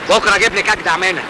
بكره اجيب لك اجدع منها.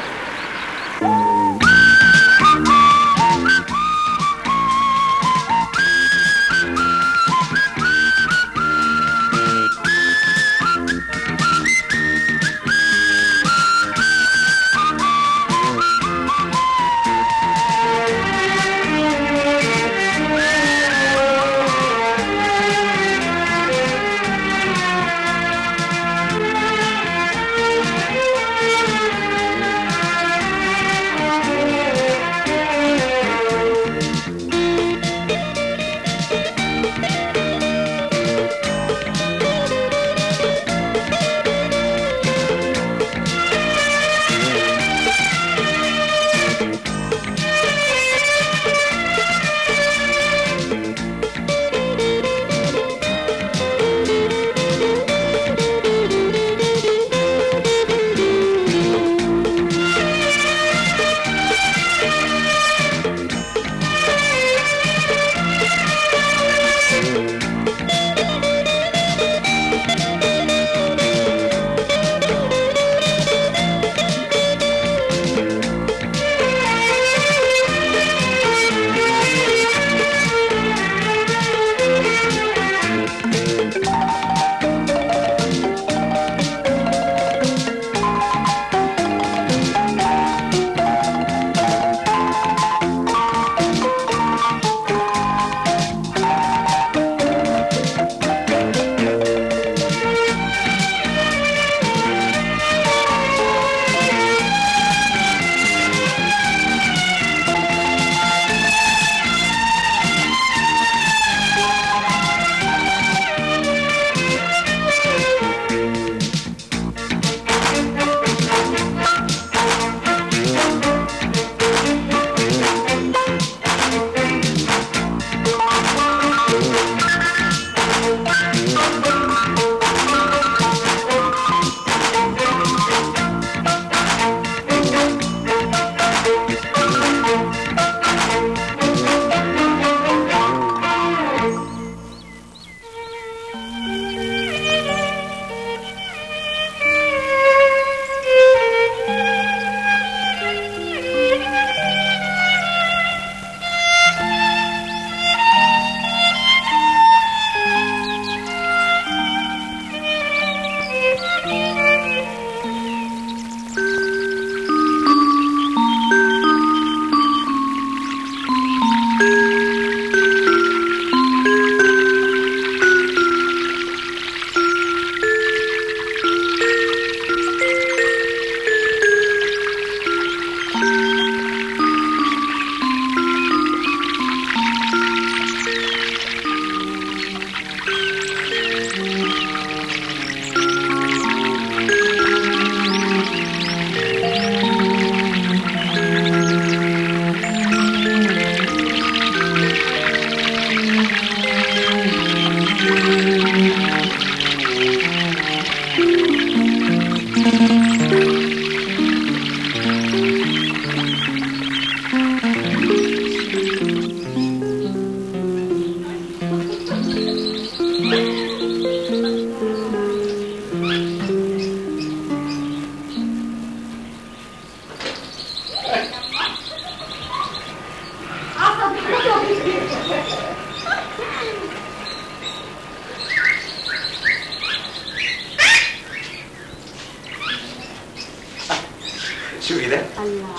شوفي ده. الله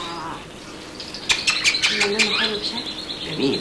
لونه حلو بشكل جميل.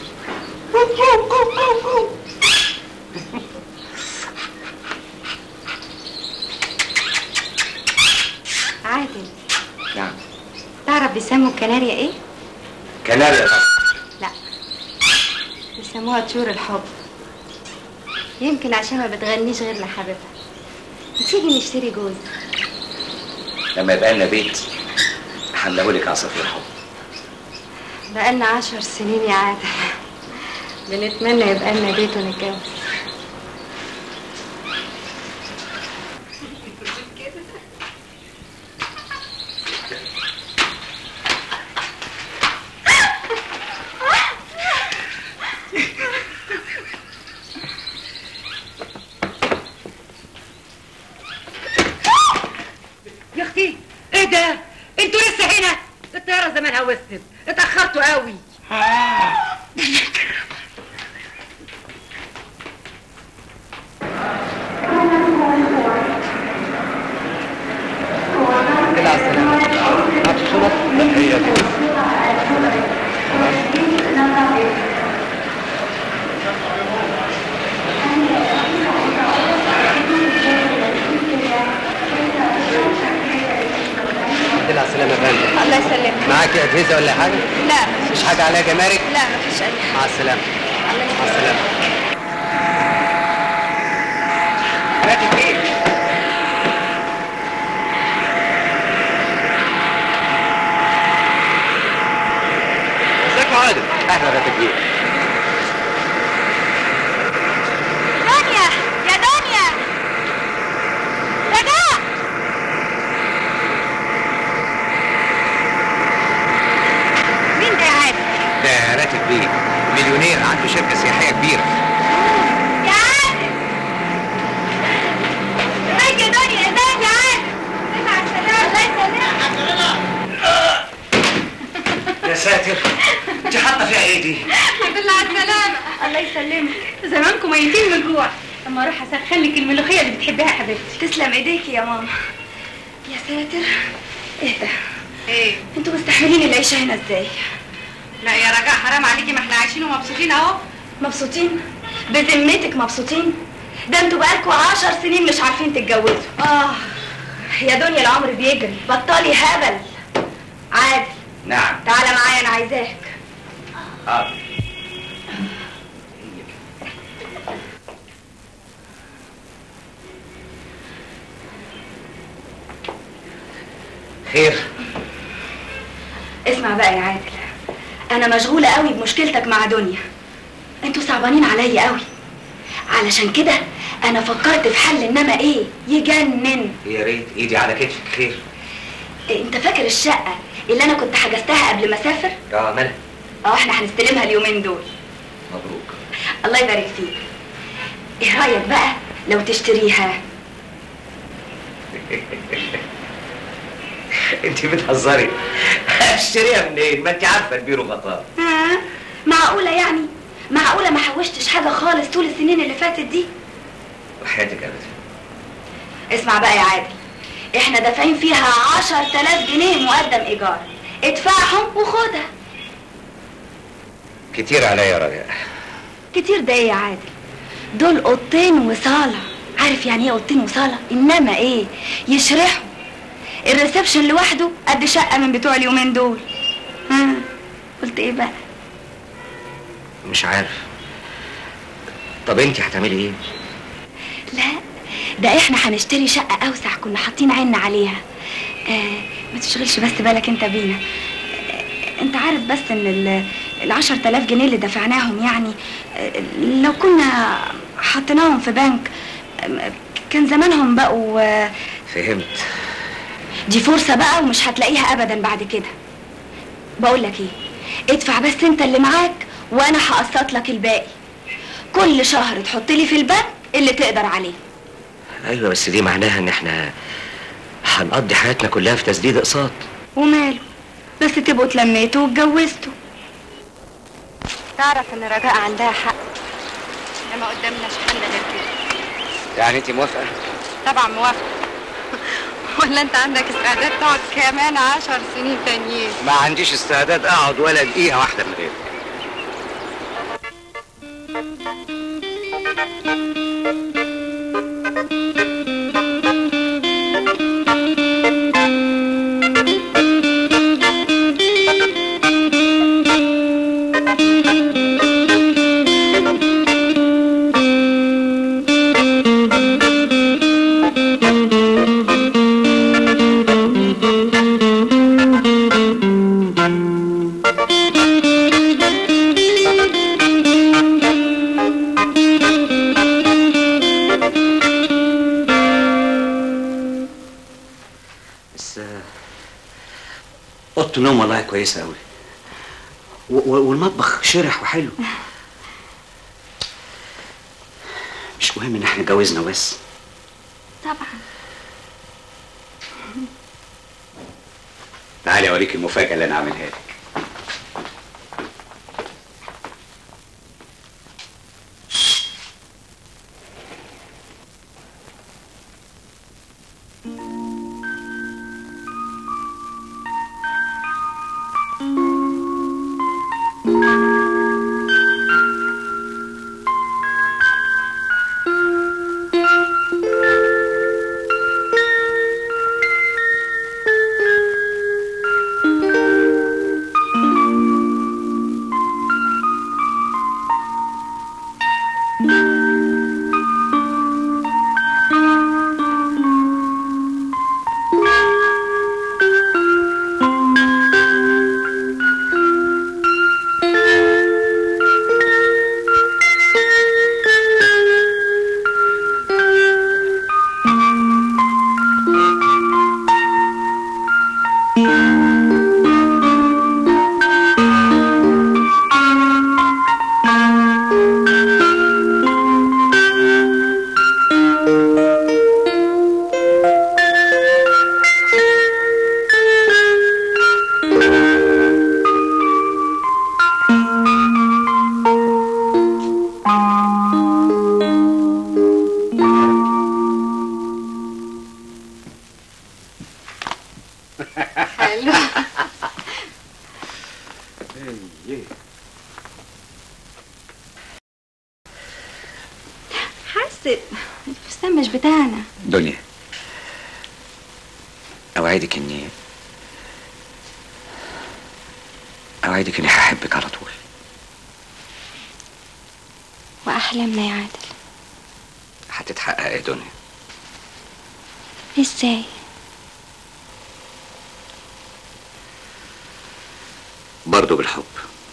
عادل. نعم. تعرف بيسموا الكناريا ايه؟ كناريا طبعا. لا بيسموها طيور الحب، يمكن عشان ما بتغنيش غير لحبيبها. تيجي نشتري جوز لما يبقى لنا بيت هنلاقولك عصافير حب. بقالنا 10 سنين يا عادل بنتمنى يبقى لنا بيت ونتجوز. يا اختي وسب، اتأخرتوا قوي. كده على السلامة. معكش شنط؟ لا هي كده. كده على السلامة يا فندم. الله يسلمك. معاكي أجهزة ولا حاجة؟ لا مفيش حاجة عليها جمارك؟ لا مفيش أي حاجة. مع السلامة. مع السلامة. راتب ايه؟ ازيك يا عادل؟ اهلا راتب ايه؟ دنيا يا دنيا رجاء. مين ده يا عادل؟ ده راتب بيه، مليونير عنده شركة سياحية كبيرة. يا عادل ازيك يا دنيا؟ ازيك يا عادل؟ مع السلامة. الله يسلمك. يا ساتر، انت حاطة فيها ايه دي؟ الحمد لله على السلامة. الله يسلمك. زمانكم ميتين من الجوع. اما اروح اسخن لك الملوخية اللي بتحبيها يا حبيبتي. تسلم ايديكي يا ماما. يا ساتر، ايه ده؟ ايه؟ انتوا مستحملين العيشة هنا ازاي؟ لا يا رجاء حرام عليكي، ما احنا عايشين ومبسوطين اهو. مبسوطين؟ بذمتك مبسوطين؟ ده انتوا بقالكوا 10 سنين مش عارفين تتجوزوا. يا دنيا العمر بيجري، بطلي هبل. عادل نعم. تعالى معايا، انا عايزاك. حاضر. خير؟ اسمع بقى يا عادل، انا مشغولة قوي بمشكلتك مع دنيا. انتوا صعبانين عليا قوي، علشان كده انا فكرت في حل، انما ايه يجنن. يا ريت ايدي على كتفك. خير؟ انت فاكر الشقة اللي انا كنت حجزتها قبل ما اسافر؟ مالها؟ احنا هنستلمها اليومين دول. مبروك. الله يبارك فيك. ايه رأيك بقى لو تشتريها؟ انت بتهزري. اشتريها منين؟ ما انت عارفه البيرو غطاء. معقولة يعني؟ معقولة ما حوشتش حاجة خالص طول السنين اللي فاتت دي؟ وحياتك ابدا. اسمع بقى يا عادل، احنا دافعين فيها 10,000 جنيه مقدم ايجار، ادفعهم وخدها. كتير عليا يا رجاء. كتير ده ايه يا عادل؟ دول اوضتين وصالة. عارف يعني ايه اوضتين وصالة؟ انما ايه يشرحوا. الريسبشن لوحده قد شقة من بتوع اليومين دول. قلت ايه بقى؟ مش عارف. طب انت هتعملي ايه؟ لا ده احنا هنشتري شقة اوسع، كنا حاطين عيننا عليها. ما تشغلش بس بالك انت بينا. انت عارف بس ان ال10,000 جنيه اللي دفعناهم يعني لو كنا حطيناهم في بنك كان زمانهم بقوا. فهمت. دي فرصة بقى ومش هتلاقيها ابدا بعد كده. بقول لك ايه، ادفع بس انت اللي معاك وانا هقسط لك الباقي. كل شهر تحط لي في البنك اللي تقدر عليه. ايوه بس دي معناها ان احنا هنقضي حياتنا كلها في تسديد اقساط. وماله، بس تبقوا اتلميتوا واتجوزتوا. تعرف ان رجاء عندها حق، احنا ما قدامناش حل غير كده. يعني انت موافقه؟ طبعا موافقة. ولا انت عندك استعداد تقعد كمان 10 سنين تانيين؟ ما عنديش استعداد اقعد ولا دقيقه واحده من غيرك. اوضه النوم والله كويسه قوي، والمطبخ شرح وحلو. مش مهم ان احنا اتجوزنا بس. طبعا. تعالي اوريك المفاجاه اللي انا عاملها لك. حلو. حاسة الفستان مش بتاعنا. دنيا، اوعدك اني هحبك على طول. واحلامنا يا عادل هتتحقق يا دنيا. ازاي؟ برضه بالحب.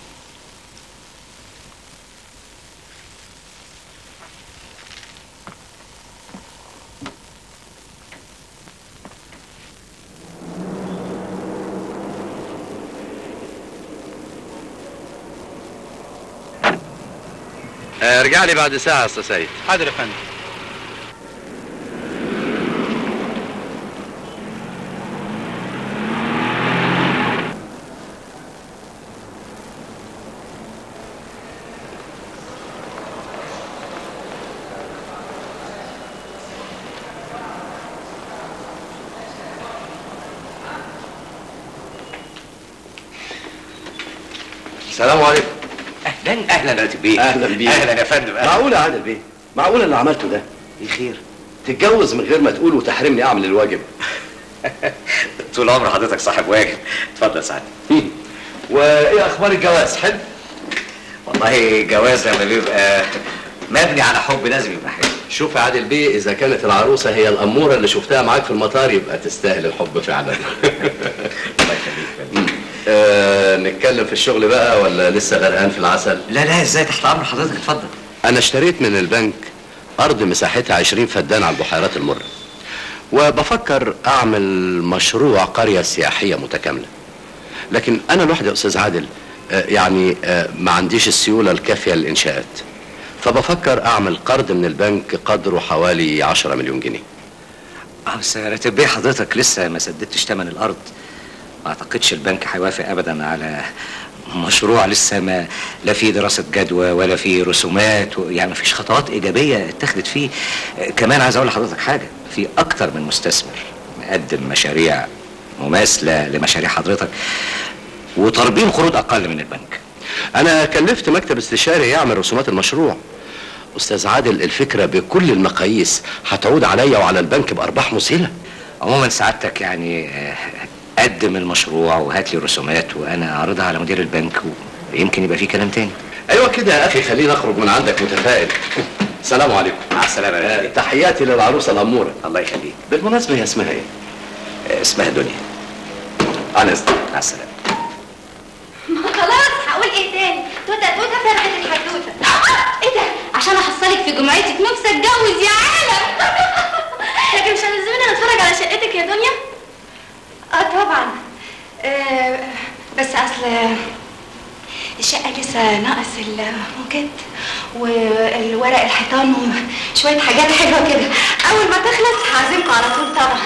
ارجع لي بعد ساعة يا أستاذ سيد. حاضر يا فندم. السلام عليكم. اهلا يا بيه. اهلا بيك. اهلا يا فندم. معقول يا عادل بيه؟ معقول اللي عملته ده؟ ايه خير؟ تتجوز من غير ما تقول وتحرمني اعمل الواجب. طول عمر حضرتك صاحب واجب. اتفضل سعادتك. وايه اخبار الجواز؟ حلو؟ والله الجواز لما بيبقى مبني على حب لازم يبقى حلو. شوف يا عادل بيه، اذا كانت العروسه هي الاموره اللي شفتها معاك في المطار يبقى تستاهل الحب فعلا. الله يخليك. نتكلم في الشغل بقى ولا لسه غرقان في العسل؟ لا ازاي، تحت امر حضرتك، اتفضل. انا اشتريت من البنك ارض مساحتها 20 فدان على البحيرات المرة، وبفكر اعمل مشروع قرية سياحية متكاملة. لكن انا لوحدي يا استاذ عادل ما عنديش السيولة الكافية للانشاءات، فبفكر اعمل قرض من البنك قدره حوالي 10 مليون جنيه. بس راتب بيه حضرتك لسه ما سددتش ثمن الارض. ما اعتقدش البنك هيوافق ابدا على مشروع لسه ما لا فيه دراسة جدوى ولا فيه رسومات يعني ما فيش خطوات ايجابية اتخذت فيه. كمان عايز اقول لحضرتك حاجة، في اكتر من مستثمر مقدم مشاريع مماثلة لمشاريع حضرتك وطالبين قروض اقل من البنك. انا كلفت مكتب استشاري يعمل رسومات المشروع. استاذ عادل، الفكرة بكل المقاييس هتعود عليا وعلى البنك بارباح مذهلة. عموما سعادتك قدم المشروع وهات لي الرسومات وانا اعرضها على مدير البنك ويمكن يبقى في كلام تاني. ايوه كده يا اخي، خليني اخرج من عندك متفائل. السلام عليكم. مع السلامه. تحياتي للعروسه الاموره. الله يخليك. بالمناسبه هي اسمها ايه؟ اسمها دنيا. انا اسف. مع السلامه. خلاص هقول ايه تاني؟ توته فرقت الحدوته. ايه ده؟ عشان احصلك في جمعيتك نفسي اتجوز يا عالم. لكن مش هنلزمنا نتفرج على شقتك يا دنيا؟ طبعا. بس اصل الشقة لسه ناقص الموكيت والورق الحيطان وشوية حاجات حلوة كده. أول ما تخلص هعزمكم على طول طبعا.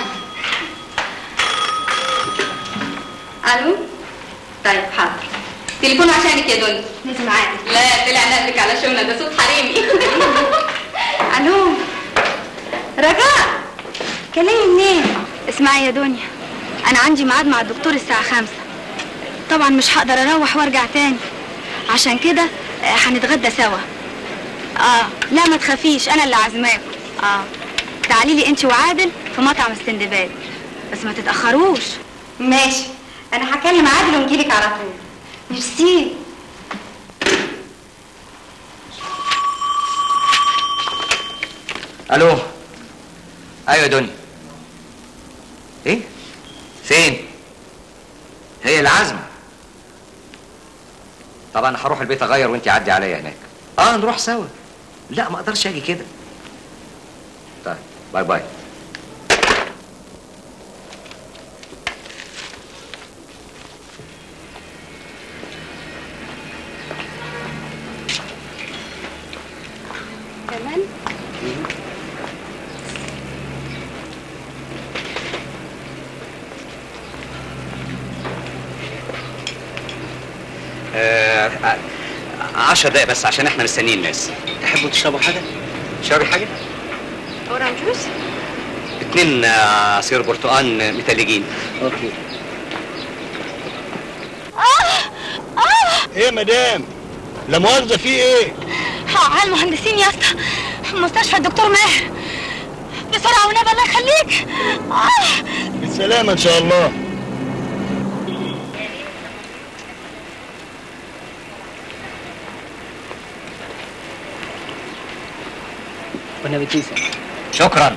ألو؟ طيب حاضر. تليفون عشانك يا دنيا. لازم عادل. لا طلع نقلك على شغلنا، ده صوت حريمي. ألو؟ رجاء كلمي منين؟ اسمعي يا دنيا، أنا عندي ميعاد مع الدكتور الساعة 5. طبعا مش هقدر اروح وارجع تاني، عشان كده هنتغدى سوا. لا ما تخافيش، انا اللي عازماكم. تعالي لي انت وعادل في مطعم السندباد، بس ما تتاخروش. ماشي، انا هكلم عادل ونجيلك على طول. ميرسي. الو. ايوه يا دنيا. ايه؟ فين؟ هي العزمة. طبعا هروح البيت اغير وانتي عدي عليا هناك. نروح سوا. لا ما اقدرش اجي كده. طيب باي باي. كمان آه 10 دقايق بس عشان احنا مستنيين ناس. تحبوا تشربوا حاجة؟ شربي حاجة؟ اورنج جوس. و2 عصير برتقان متلجين. اوكي. ايه يا مدام؟ لا مؤاخذة في ايه؟ على المهندسين يا اسطى، مستشفى الدكتور ماهر، بسرعة ونبى الله يخليك. بالسلامة ان شاء الله. والنبي كيسة. شكرا.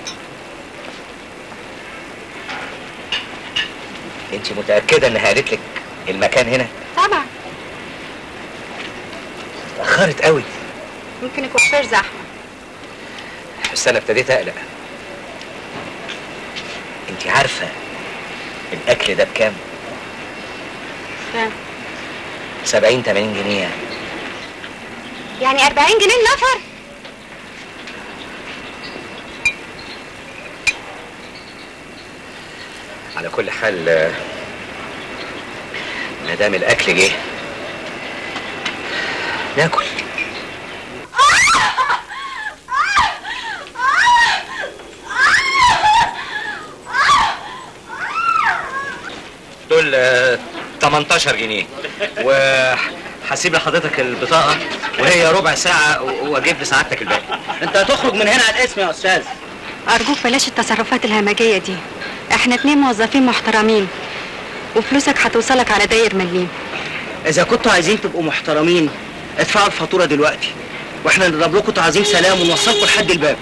انت متأكدة انها قالت لك المكان هنا؟ طبعا. اتأخرت قوي. ممكن يكون خير زحمة. بس انا ابتديت اقلق. انت عارفة الاكل ده بكام؟ كام؟ 70-80 جنيه. يعني 40 جنيه النفر؟ على كل حال ما دام الاكل جه ناكل. دول 18 جنيه وهسيب لحضرتك البطاقة وهي ربع ساعة واجيب لسعادتك الباقي. انت هتخرج من هنا على الاسم يا استاذ. أرجوك بلاش التصرفات الهمجية دي، احنا 2 موظفين محترمين وفلوسك هتوصلك على داير مليم. اذا كنتوا عايزين تبقوا محترمين ادفعوا الفاتورة دلوقتي واحنا نضرب لكم تعظيم سلام ونوصلكم لحد الباب.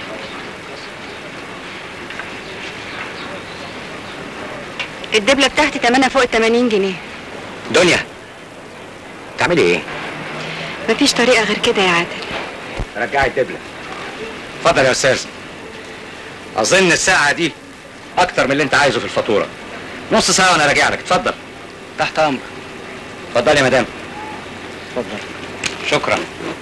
الدبلة بتاعتي تمنها فوق 80 جنيه. دنيا تعملي ايه؟ مفيش طريقة غير كده يا عادل. رجعي الدبلة. اتفضل يا استاذ. اظن الساعة دي اكتر من اللي انت عايزه في الفاتورة. نص ساعة وانا راجع لك. اتفضل. تحت امرك. اتفضل يا مدام. اتفضل. شكرا.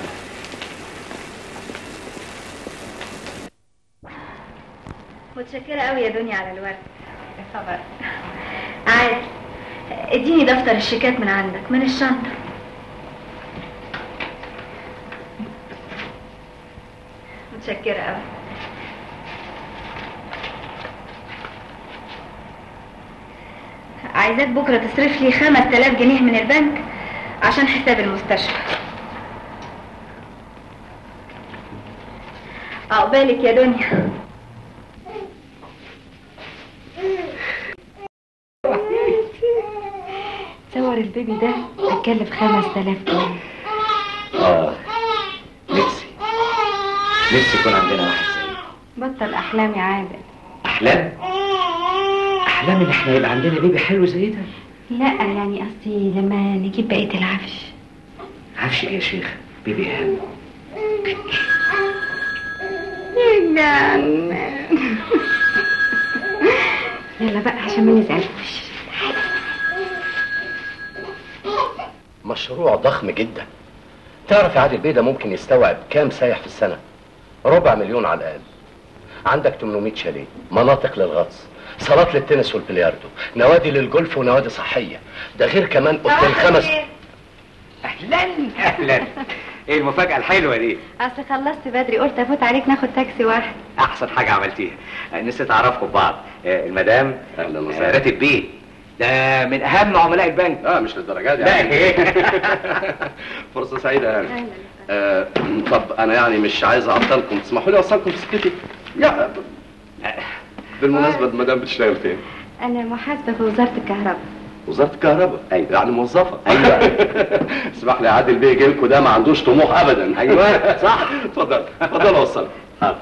متشكرة قوي يا دنيا على الورد. يا خبر. عادل، اديني دفتر الشيكات من عندك من الشنطة. متشكرة قوي. عايزاك بكرة تصرف لي 5000 جنيه من البنك عشان حساب المستشفى. عقبالك يا دنيا. صور البيبي ده هتكلف 5000 جنيه. نفسي يكون عندنا واحد زيه. بطل أحلام يا عادل. احلام؟ احلام ان احنا يبقى عندنا بيبي حلو زي ده؟ لا يعني قصدي لما نجيب بقية العفش. عفش ايه يا شيخ؟ بيبي اهم. يلا بقى عشان ما نزعلوش. مشروع ضخم جدا. تعرف يا عادل بيه ده ممكن يستوعب كام سايح في السنة؟ 250,000 على الأقل. عندك 800 شاليه، مناطق للغطس، صالات للتنس والبلياردو، نوادي للجولف ونوادي صحية، ده غير كمان اوتيل 5. اهلا اهلا. ايه المفاجأة الحلوة دي؟ أصل خلصت بدري قلت أفوت عليك ناخد تاكسي واحد. احسن حاجة عملتيها. نسيت اعرفكم ببعض. المدام أهلا وسهلا. راتب بيه ده من اهم عملاء البنك. مش للدرجة دي. لا ايه. فرصة سعيدة يعني. طب انا يعني مش عايز اعطلكم، تسمحوا لي اوصلكم في سكتي؟ يا بالمناسبة المدام بتشتغل فين؟ أنا محاسبة في وزارة الكهرباء. وزارة الكهرباء. ايوه يعني موظفة. ايوه. اسمح لي يا عادل بيه يجي لكم ده ما عندوش طموح ابدا. ايوه صح. اتفضل اتفضل اوصلك. حاضر.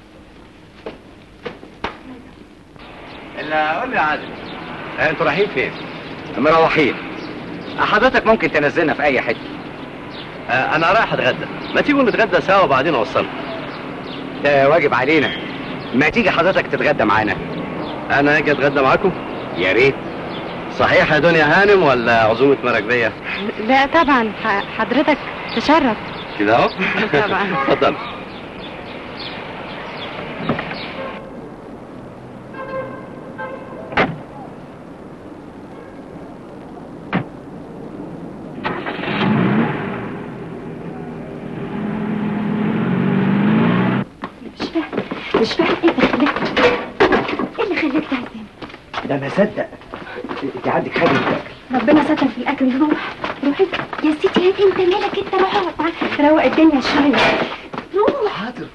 الا قول لي يا عادل، انتوا رايحين فين؟ مروحين. حضرتك ممكن تنزلنا في اي حته. انا رايح اتغدى، ما تيجوا نتغدى سوا وبعدين اوصلك. ده واجب علينا. ما تيجي حضرتك تتغدى معانا؟ انا اجي اتغدى معاكم؟ يا ريت. صحيح يا دنيا هانم ولا عزومة مراكبية؟ لا طبعا حضرتك تشرف. كده اهو. طبعا. اتفضل. مش فاهم ايه ده. ده ما صدق. انت عندك حاجه تاكل؟ ربنا ستر في الاكل. روح يا ستي. هات انت مالك انت. روح اقعد معاك روق الدنيا شويه. روح. حاضر.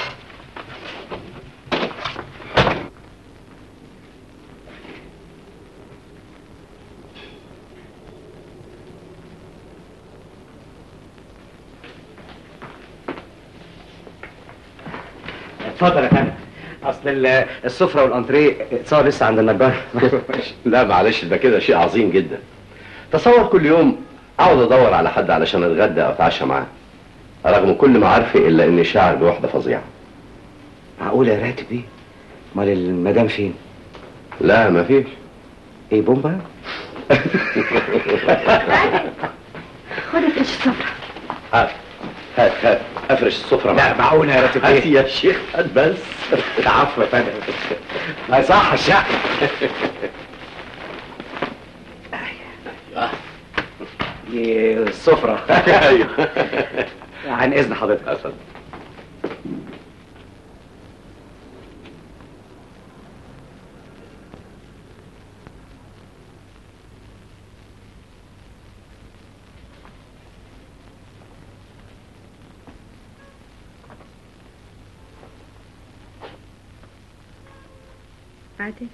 اتفضل يا فندم. اصل السفره والانتريه اتصور لسه عند النجار. لا معلش، ده كده شيء عظيم جدا. تصور كل يوم اقعد ادور على حد علشان اتغدى او اتعشى معاه، رغم كل معارفي الا اني شاعر بوحده فظيعه. معقول يا راتب ايه؟ امال المدام فين؟ لا مفيش. ايه بومبا؟ خد افرش السفره. هات افرش السفره معاك. لا معقول يا راتب هات ايه؟ يا شيخ هات بس. عفوا يا فندم. ما يصح الشقه. دي السفره. ايوه. عن اذن حضرتك. اتفضل. عادل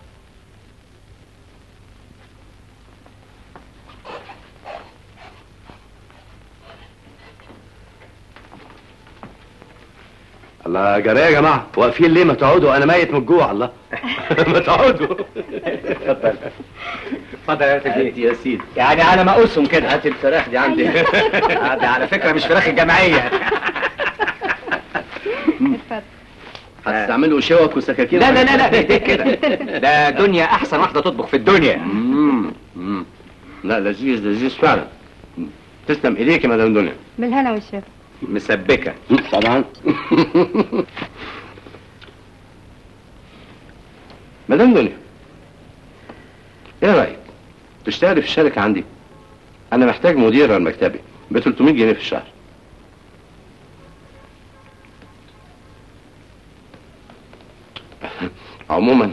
الله جرى يا جماعه، واقفين ليه؟ ما تقعدوا، انا ميت من الجوع. الله. ما تقعدوا. اتفضل. اتفضل يا راتب هات يا سيدي. يعني على ما اقسم كده. هات الفراخ دي عندي. دي على فكره مش فراخ الجمعيه. اتفضل. هتستعملوا شوك وسكاكين؟ لا لا لا لا بايديك كده. ده دنيا احسن واحده تطبخ في الدنيا. لا لذيذ لذيذ فعلا. تسلم ايديك يا مدام دنيا. بالهنا والشفا. مسبكه. طبعا. مدام دنيا، ايه رايك تشتغلي في الشركه عندي؟ انا محتاج مدير على مكتبي ب 300 جنيه في الشهر. عموما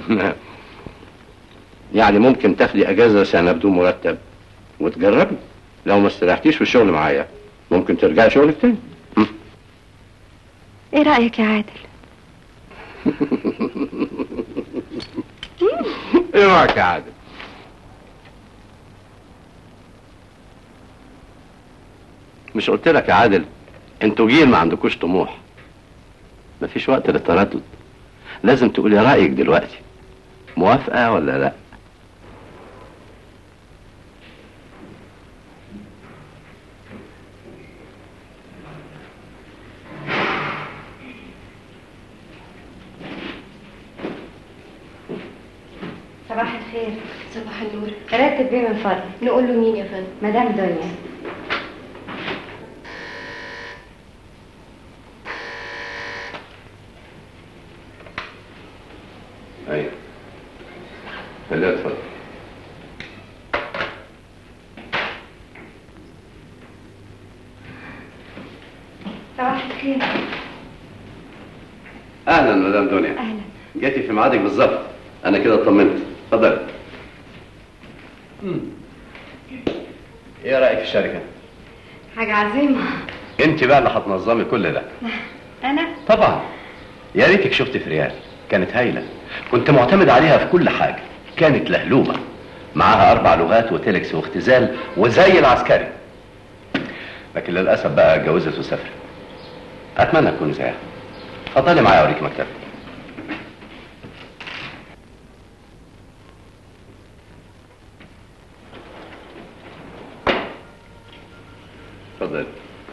يعني ممكن تاخدي اجازه سنه بدون مرتب وتجربي. لو ما استريحتيش في الشغل معايا ممكن ترجعي شغلك تاني. ايه رأيك يا عادل؟ ايه رايك يا عادل؟ مش قلت لك يا عادل انتوا جيل ما عندكوش طموح؟ مفيش وقت للتردد، لازم تقولي رايك دلوقتي. موافقه ولا لا؟ صباح الخير. صباح النور. راتب بيه من فضلك. نقول له مين يا فندم؟ مدام دنيا. ايوه. خليها تفضل. صباح الخير. اهلا مدام دنيا. اهلا. جيتي في ميعادك بالظبط، انا كده اطمنت. اتفضلي. ايه رايك في الشركه؟ حاجة عظيمة. انت بقى اللي هتنظمي كل ده. انا؟ طبعا. يا ريتك شفت فريال، كانت هايله. كنت معتمد عليها في كل حاجه، كانت لهلومه. معاها 4 لغات وتلكس واختزال وزي العسكري. لكن للاسف بقى اتجوزت وسافرت. اتمنى تكوني زيها. اتفضلي معايا اوريك مكتبي. اتفضلي.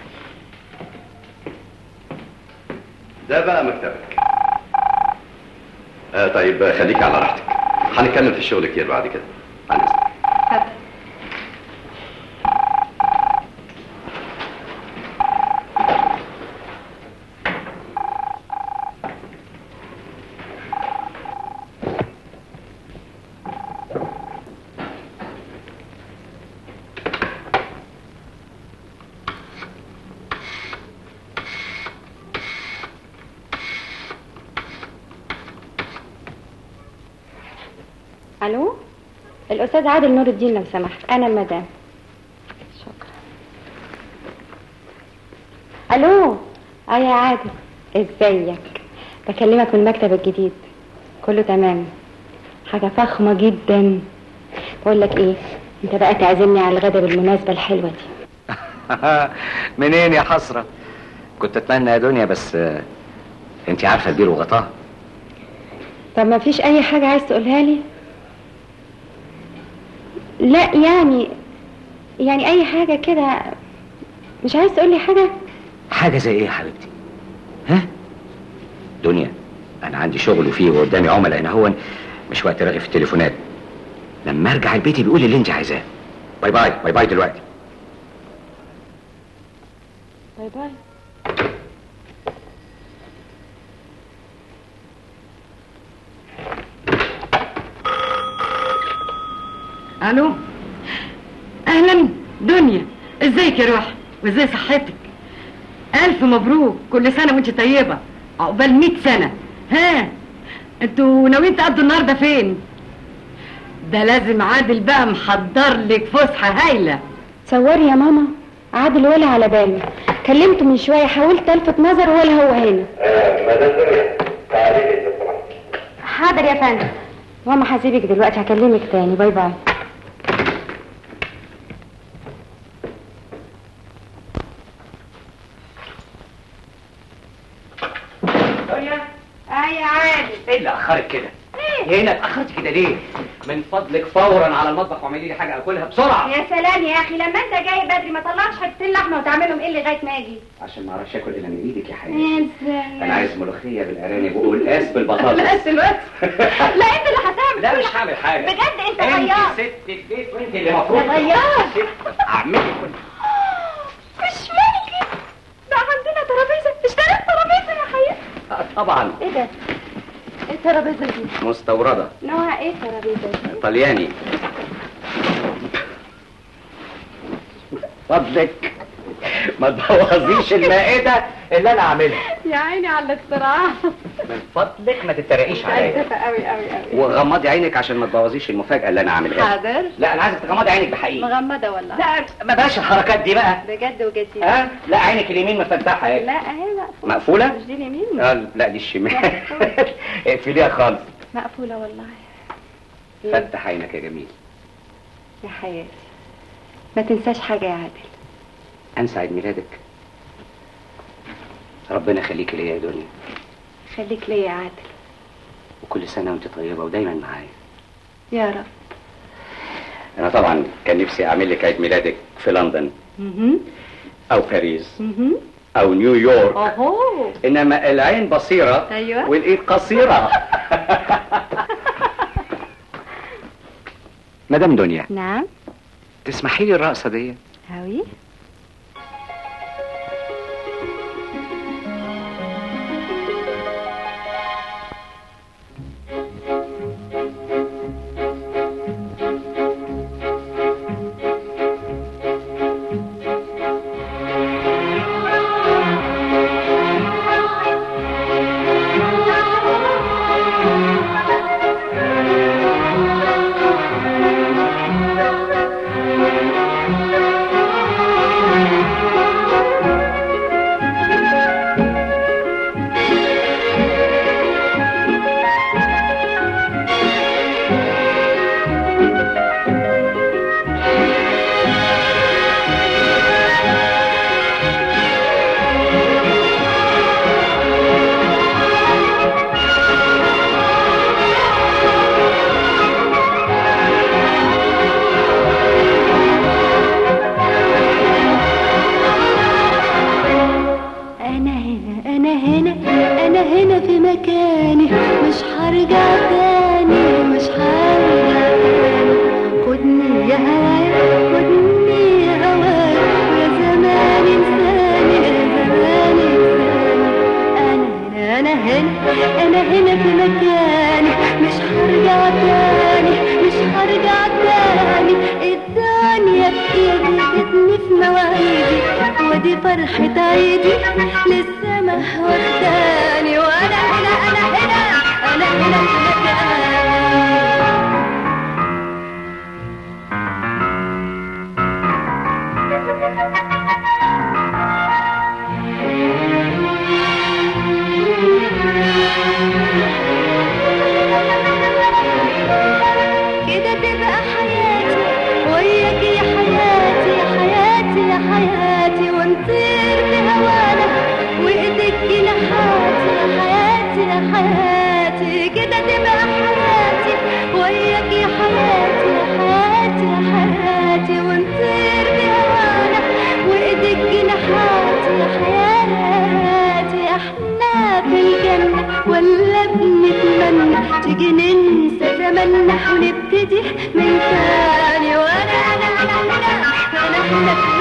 ده بقى مكتبك. طيب خليكي على راحتك، هنتكلم في الشغل كتير بعد كده. عن اذنك. اتفضل. الو، الاستاذ عادل نور الدين لو سمحت، انا المدام. شكرا. الو، يا عادل، ازيك؟ بكلمك من المكتب الجديد. كله تمام، حاجه فخمه جدا. بقول لك ايه، انت بقى تعزمني على الغدا بالمناسبه الحلوه دي. منين يا حسره؟ كنت اتمنى يا دنيا، بس انت عارفه البير وغطاها. طب ما فيش اي حاجه عايز تقولها لي؟ لا يعني اي حاجه كده. مش عايز تقول لي حاجه؟ حاجه زي ايه يا حبيبتي؟ ها دنيا، انا عندي شغل وفيه وقدامي عملاء هنا، هو مش وقت رغي في التليفونات. لما ارجع البيت بيقول اللي انت عايزاه. باي باي باي باي دلوقتي. باي باي. الو، اهلا دنيا، ازيك يا روح؟ وازاي صحتك؟ الف مبروك، كل سنه وانت طيبه، عقبال 100 سنه. ها انتوا ناويين تقضوا النهارده فين؟ ده لازم عادل بقى محضر لك فسحه هايله. تصوري يا ماما، عادل ولا على بالي. كلمته من شويه، حاولت الفت نظر ولا هو هنا. حاضر يا فندم. ماما هسيبك دلوقتي، هكلمك تاني. باي باي. دنيا، يا عادل، ايه اللي اخرك كده؟ ايه هنا اتاخرت كده ليه؟ من فضلك فورا على المطبخ واعملي لي حاجه اكلها بسرعه. يا سلام يا اخي، لما انت جاي بدري ما طلعتش حتتين لحمه وتعملهم ايه لغايه ما اجي؟ عشان ما اعرفش اكل الا من ايدك يا حبيبي. ازاي؟ انا عايز ملوخيه بالارانب والقاس بالبطاطس. لا انت اللي هتعمل. لا مش هعمل حاجه بجد انت غيار. انت ست البيت وانت اللي المفروض غيار. اعملي كل. مش ممكن، ده عندنا ترابيزه، اشتريت ترابيزه يا حقيقة. طبعا. ايه ده؟ ايه الترابيزه دي؟ مستورده. نوعها ايه الترابيزه دي؟ طلياني. فضلك ما تبوظيش المائده اللي انا عاملها. يا عيني على الاختراع. من فضلك ما تتريقيش عليا. اسفه قوي قوي قوي. وغمضي عينك عشان ما تبوظيش المفاجاه اللي انا عاملها. حاضر. لا انا عايزك تغمضي عينك بحقيقي. مغمضه والله. لا ما بلاش الحركات دي بقى. بجد وجديد. لا عينك اليمين مفتحه اهي. لا اهي مقفوله. مقفوله؟ مش دي اليمين. لا دي الشمال. اقفليها خالص. مقفوله والله. فتح عينك يا جميل. يا حياتي، ما تنساش حاجه يا عادل. انسى عيد ميلادك؟ ربنا يخليكي ليا يا دنيا. خليك ليا يا عادل. وكل سنه وانت طيبه ودايما معايا يا رب. انا طبعا كان نفسي اعمل لك عيد ميلادك في لندن او باريس او نيويورك. اوهو. انما العين بصيره. ايوه. والايد قصيره. مدام دنيا، نعم. تسمحي لي الرقصه دي؟ هاوي. كده تبقى حياتي وياك يا حياتي يا حياتي يا حياتي، ونطير بهوانا وايدك جناحاتي يا حياتي يا حياتي، كده تبقى حياتي وياك يا حياتي يا حياتي يا حياتي، ونطير بهوانا وايدك جناحاتي يا حياتي. احنا في الجنة ولا بنتمنى تيجي ننسى زماننا ونبتدي من تاني، وانا انا انا انا انا احنا في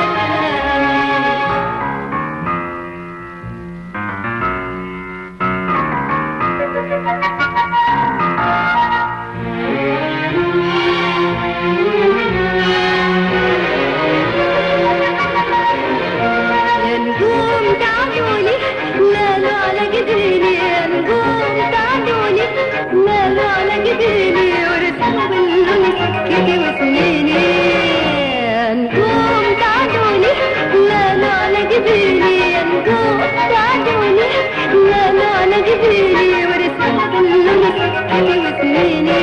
يا نجوم تعالولي نالوا على جبيني، يا نجوم تعالولي نالوا على جبيني، ورسموا باللون سكتي وسنيني، يا نجوم تعالولي نالوا على جبيني، يا نجوم تعالولي نالوا على جبيني، ورسموا باللون سكتي وسنيني.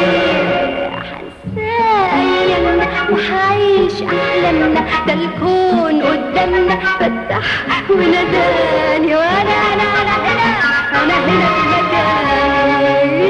أيامنا وحعيش أحلامنا، ده الكون قدامنا فتح وناداني، وأنا أنا أنا هنا أنا هنا في مكاني.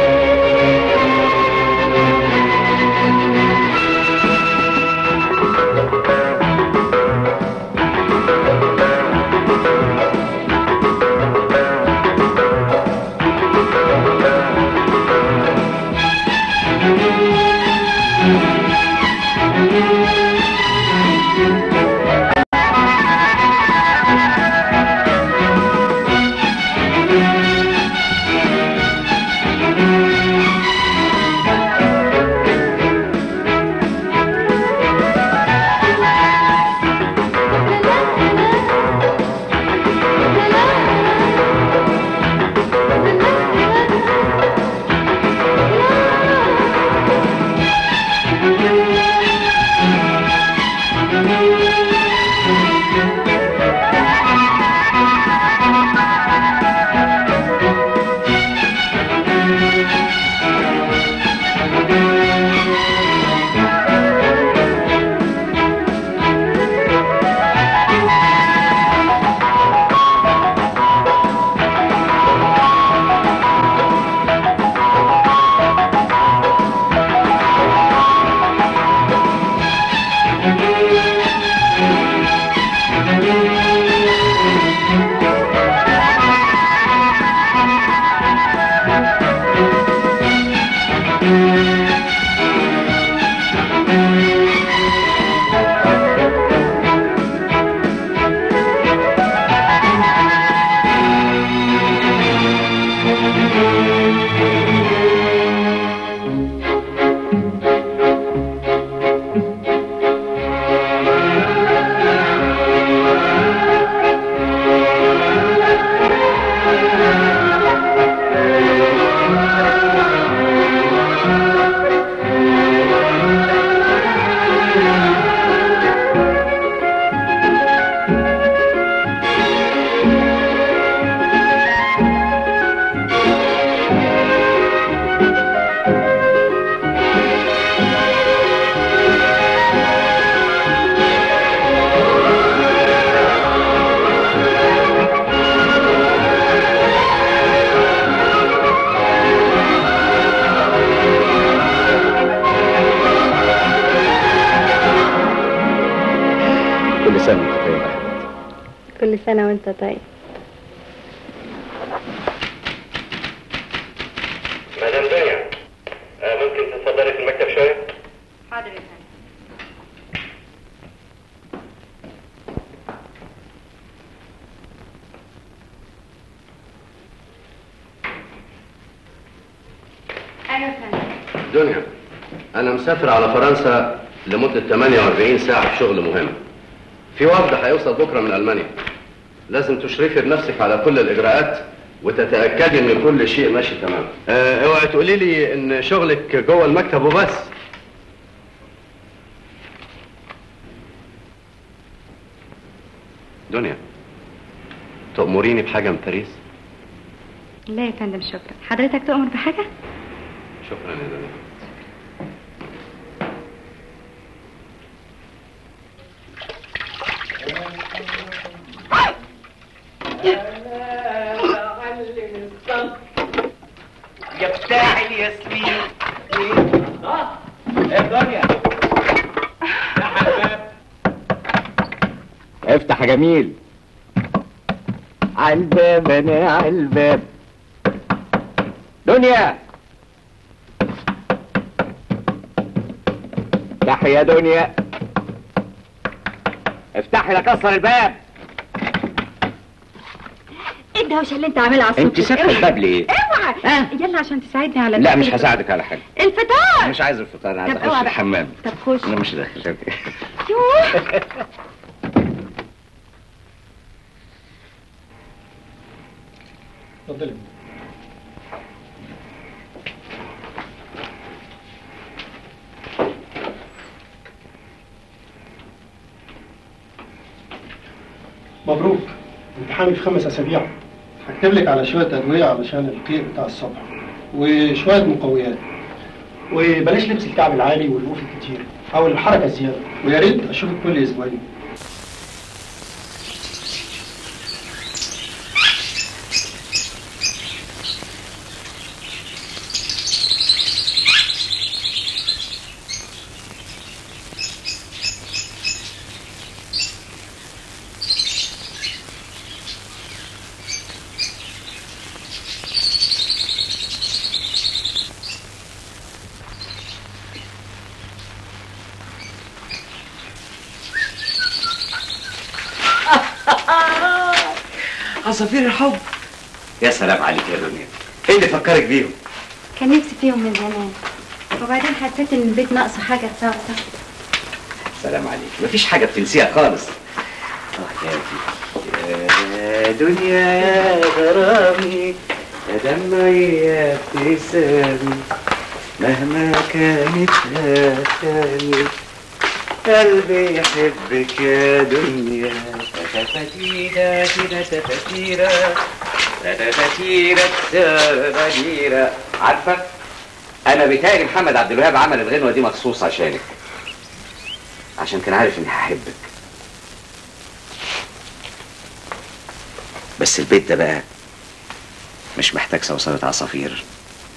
كل سنة وانت طيب. مدام دنيا، ممكن تتفضلي في المكتب شوية؟ حاضر يا فندم. ايوه يا فندم. دنيا، أنا مسافر على فرنسا لمدة 48 ساعة في شغل مهم. في وفد هيوصل بكرة من ألمانيا. لازم تشرفي بنفسك على كل الإجراءات وتتأكدي إن كل شيء ماشي تمام. اوعي تقولي لي إن شغلك جوه المكتب وبس. دنيا، تأمريني بحاجة من باريس؟ لا يا فندم شكرا. حضرتك تؤمر بحاجة؟ شكرا يا دنيا. بتاع الياسمين. ايه يا دنيا؟ افتح الباب. افتح يا جميل. عالباب انا عالباب. دنيا افتحي يا دنيا، افتحي لا كسر الباب. ايه الدوشه اللي انت عاملها على الصبح؟ انت ساكته الباب ليه؟ اوعى يلا عشان تساعدني على لا مش هساعدك على حاجه. الفطار. مش عايز الفطار، انا عايز طب اوعى اخش بقى. الحمام. طب خش. انا مش داخل. يوه. اتفضلي. مبروك، امتحانك في 5 أسابيع. هكتب لك على شوية أدوية علشان القيء بتاع الصبح وشوية مقويات، وبلاش لبس الكعب العالي والوقوف الكتير أو الحركة الزيادة، ويا ريت أشوفك كل أسبوعين. عصافير الحب. يا سلام عليك يا دنيا، ايه اللي فكرك بيهم؟ كان نفسي فيهم من زمان، وبعدين حسيت ان البيت ناقصه حاجه تصعصع. سلام عليك، مفيش حاجه بتنسيها خالص. يا دنيا يا غرامي يا دمعي يا ابتسامي مهما كانت هاتاني قلبي يحبك يا دنيا. تفتيرة تفتيرة تفتيرة تفتيرة. عارفة أنا بيتهيألي محمد عبد الوهاب عمل الغنوة دي مخصوص عشانك، عشان كان عارف إني هحبك. بس البيت ده بقى مش محتاج صوصوة عصافير،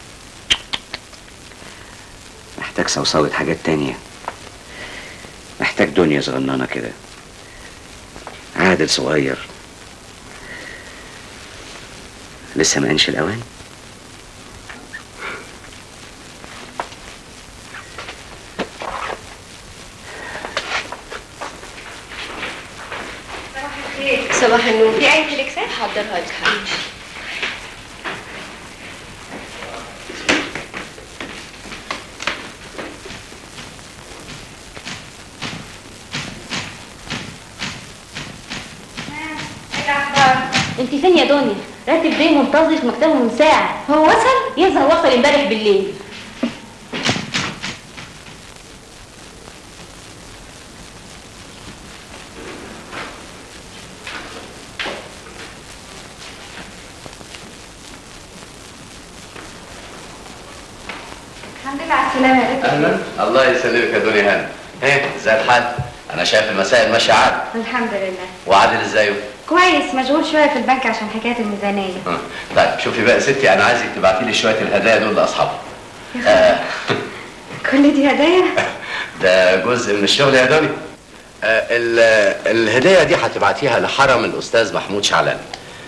محتاج صوصوة حاجات تانية، محتاج دنيا صغننة كده، عادل صغير لسه ما انش الاوان. صباح الخير. صباح النور. في اي فليكسات؟ هحضرها لك حبيبي. انت فين يا دنيا؟ راتب بيه منتظر في مكتبه من ساعه. هو وصل؟ يظهر وصل امبارح بالليل. الحمد لله على السلامه يا راتب. اهلا، الله يسلمك يا دنيا هانم. ايه ازاي الحال؟ انا شايف المسائل ماشيه عادي. الحمد لله. وعادل ازايه؟ كويس، مشغول شويه في البنك عشان حكايه الميزانيه. طيب شوفي بقى يا ستي، انا عايزك تبعتي لي شويه الهدايا دول لاصحابها. كل دي هدايا؟ ده جزء من الشغل يا دنيا. الهديه دي هتبعتيها لحرم الاستاذ محمود شعلان.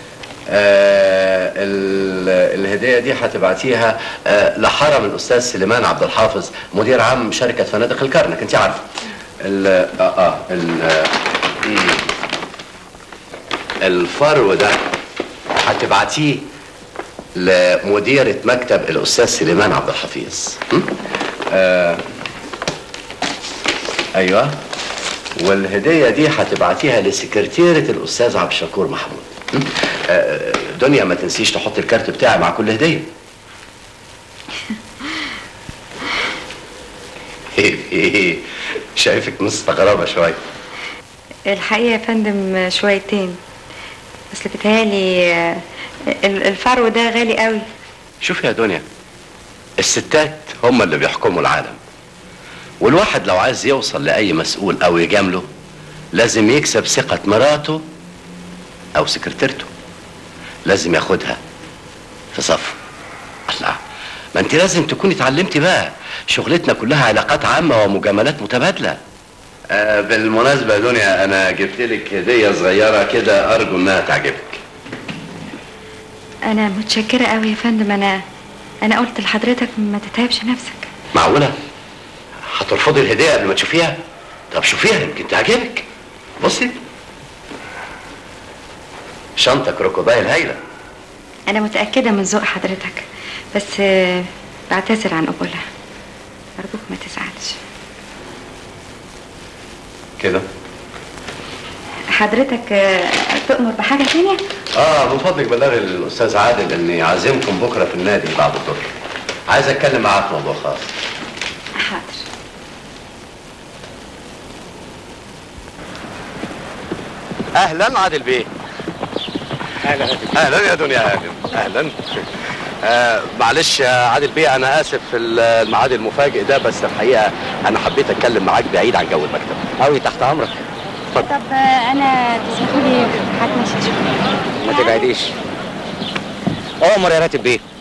الهديه دي هتبعتيها لحرم الاستاذ سليمان عبد الحافظ مدير عام شركه فنادق الكرنك، انت عارفه. الفرو ده هتبعتيه لمديرة مكتب الأستاذ سليمان عبد الحفيظ. أيوه، والهدية دي هتبعتيها لسكرتيرة الأستاذ عبد الشكور محمود. دنيا ما تنسيش تحط الكارت بتاعي مع كل هدية. شايفك مستغربة شوية. الحقيقه يا فندم شويتين، بس بيتهيألي الفرو ده غالي قوي. شوفي يا دنيا، الستات هم اللي بيحكموا العالم، والواحد لو عايز يوصل لأي مسؤول أو يجامله لازم يكسب ثقة مراته أو سكرتيرته، لازم ياخدها في صفه. الله، ما انت لازم تكوني اتعلمتي بقى، شغلتنا كلها علاقات عامة ومجاملات متبادلة. بالمناسبة يا دنيا، انا جبت لك هدية صغيرة كده، ارجو انها تعجبك. انا متشكرة قوي يا فندم. انا قلت لحضرتك ما تتعبش نفسك. معقولة؟ هترفضي الهدية قبل ما تشوفيها؟ طب شوفيها يمكن تعجبك. بصي، شنطة كروكودايل هايلة. انا متأكدة من ذوق حضرتك، بس بعتذر عن قبولها. ارجوك ما تزعلش. كده حضرتك تؤمر بحاجة تانية؟ من فضلك بلغي الاستاذ عادل اني عازمكم بكرة في النادي بعد الظهر. عايز اتكلم معاه في موضوع خاص. حاضر. اهلا عادل بيه. اهلا يا دنيا. اهلا. معلش يا عادل بيه، انا اسف في الميعاد المفاجئ ده، بس الحقيقه انا حبيت اتكلم معاك بعيد عن جو المكتب. قوي تحت امرك. طب انا تسمحوا لي هتمشي شويه. ما تبعديش. امر يا راتب بيه.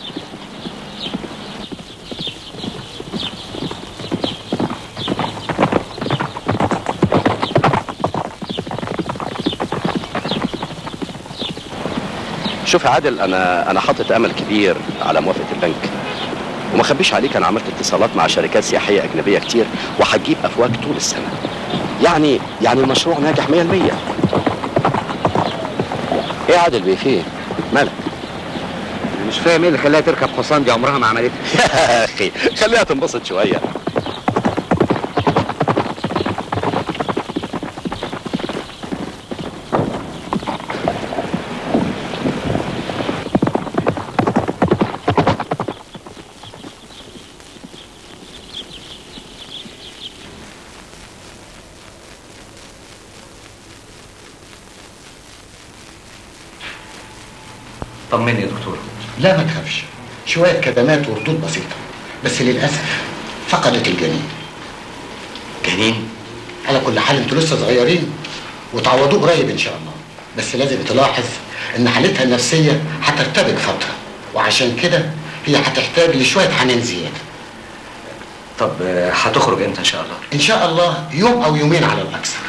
شوف يا عادل، انا حاطط امل كبير على موافقه البنك، وما اخبيش عليك انا عملت اتصالات مع شركات سياحيه اجنبيه كتير، وهتجيب افواج طول السنه. يعني المشروع ناجح 100%. ايه يا عادل بيه، في ايه؟ مالك؟ مش فاهم ايه اللي خلاها تركب حصان، دي عمرها ما عملتها. يا اخي خليها تنبسط شويه. طمني يا دكتور. لا ما تخافش، شوية كدمات وردود بسيطة، بس للأسف فقدت الجنين. جنين؟ على كل حال انتوا لسه صغيرين وتعوضوه قريب إن شاء الله، بس لازم تلاحظ إن حالتها النفسية هترتبك فترة، وعشان كده هي هتحتاج لشوية حنان زيادة. طب هتخرج امتى ان شاء الله؟ إن شاء الله يوم أو يومين على الأكثر.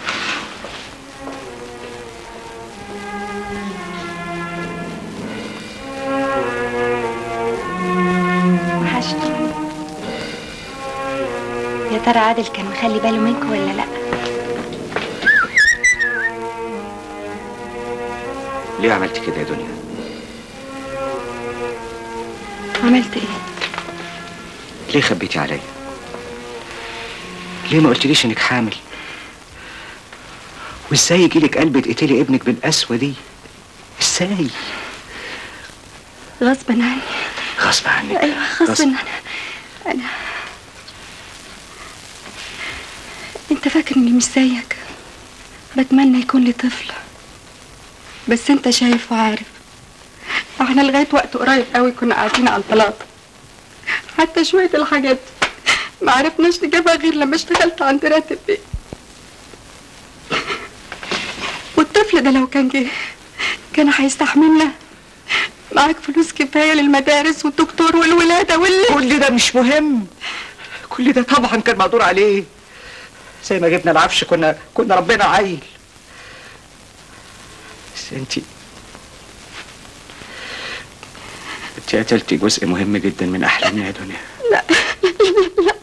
يا ترى عادل كان مخلي باله منكم ولا لا؟ ليه عملت كده يا دنيا؟ عملت ايه؟ ليه خبيتي عليا؟ ليه ما قلتليش انك حامل؟ وازاي يجيلك قلب تقتلي ابنك بالقسوه دي؟ ازاي؟ غصبا عني. غصب عنك؟ ايوه غصبا عني. انا انت فاكر اني مش زيك؟ بتمنى يكون لي طفل، بس انت شايف وعارف احنا لغايه وقت قريب قوي كنا قاعدين على البلاطه، حتى شويه الحاجات ما عرفناش نجيبها غير لما اشتغلت عند راتب بيه. والطفل ده لو كان جه كان هيستحملنا. معاك فلوس كفايه للمدارس والدكتور والولاده كل ده مش مهم. كل ده طبعا كان مقدور عليه. زي ما جبنا العفش كنا ربنا عيل. بس انتي قتلتي جزء مهم جدا من احلامنا يا دنيا. لا لا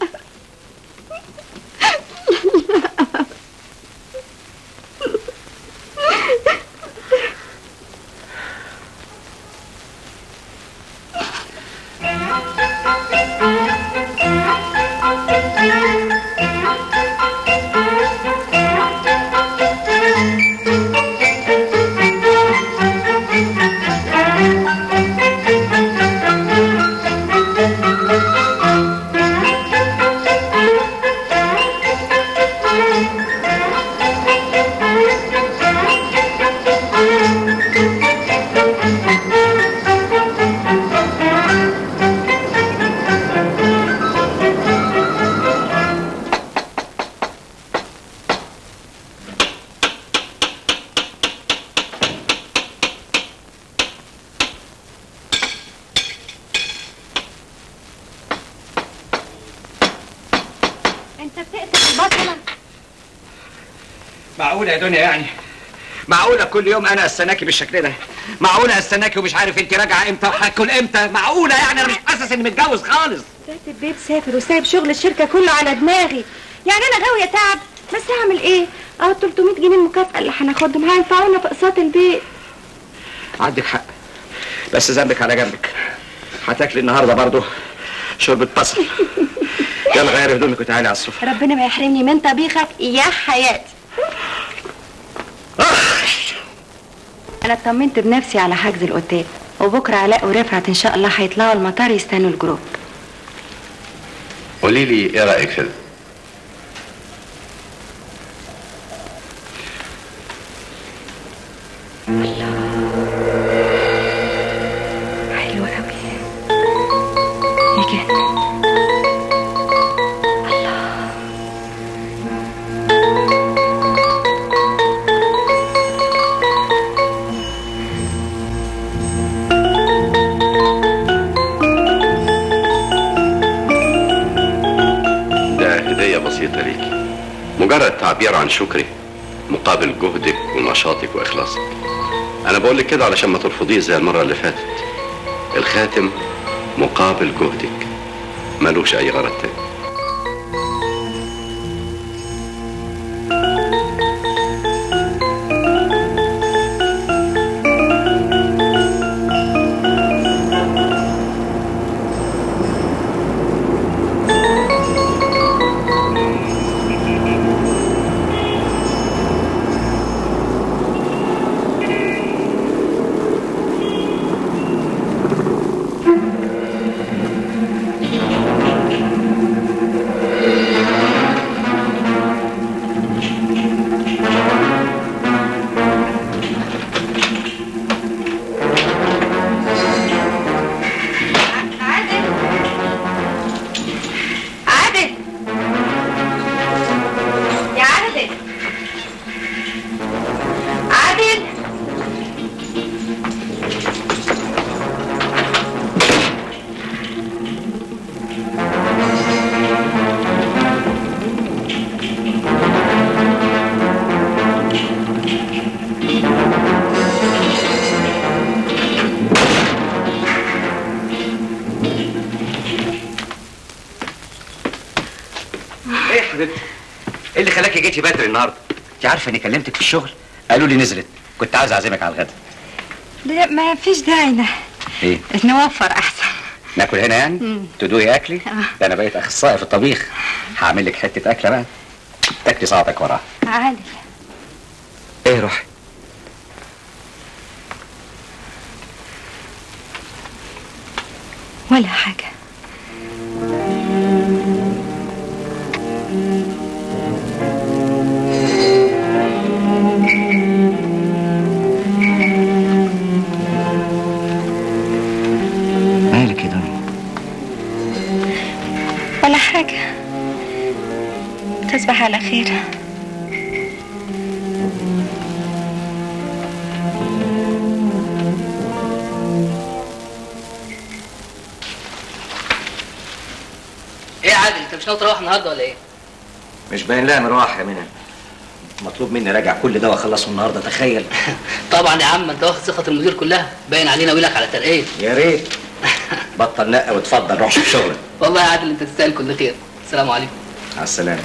تقتل البطلة؟ معقولة يا دنيا يعني؟ معقولة كل يوم أنا أستناكي بالشكل ده؟ معقولة أستناكي ومش عارف أنت راجعة إمتى وهاكل إمتى؟ معقولة يعني أنا مش حاسس إني متجوز خالص. راتب بيه سافر وسايب شغل الشركة كله على دماغي، يعني أنا غاوية تعب، بس هعمل إيه؟ 300 جنيه المكافأة اللي هناخدهم هينفعونا في أقساط البيت. عندك حق، بس ذنبك على جنبك. هتاكلي النهارده برضه شوربة بصل. يلا غيري هدومك وتعالي على السفرة. ربنا ما يحرمني من طبيخك يا حياتي. أنا اطمنت بنفسي على حجز الأوتيل، وبكرة علاء ورفعت إن شاء الله هيطلعوا المطار يستنوا الجروب. قولي لي ايه رايك في ده؟ حلوة قوي يجنن. بسيطة ليكي، مجرد تعبير عن شكري مقابل جهدك ونشاطك واخلاصك. انا بقول لك كده علشان ما ترفضيه زي المرة اللي فاتت. الخاتم مقابل جهدك، ملوش اي غرض تاني. ايه اللي خلاكي جيتي بدري النهارده؟ انت عارفه اني كلمتك في الشغل قالوا لي نزلت، كنت عايز اعزمك على الغدا. لا ما فيش داعي ده. ايه؟ نوفر احسن. ناكل هنا يعني؟ تدوقي اكلي؟ ده انا بقيت اخصائي في الطبيخ. هعمل لك حته اكله بقى تاكلي صعبك وراها. عادي. ايه روحي؟ ولا حاجه. مالك يا دنيا؟ ولا حاجة. تصبح على خير. ايه يا عادل، انت مش ناوي تروح النهارده ولا ايه؟ مش باين لها مروح يا منى. مطلوب مني راجع كل ده واخلصه النهارده، تخيل. طبعا يا عم، انت واخد ثقة المدير كلها، باين علينا ويلك على ترقية. يا ريت. بطل نقى واتفضل روح شوف شغلك. والله يا عادل انت تستاهل كل خير. السلام عليكم. على السلامة.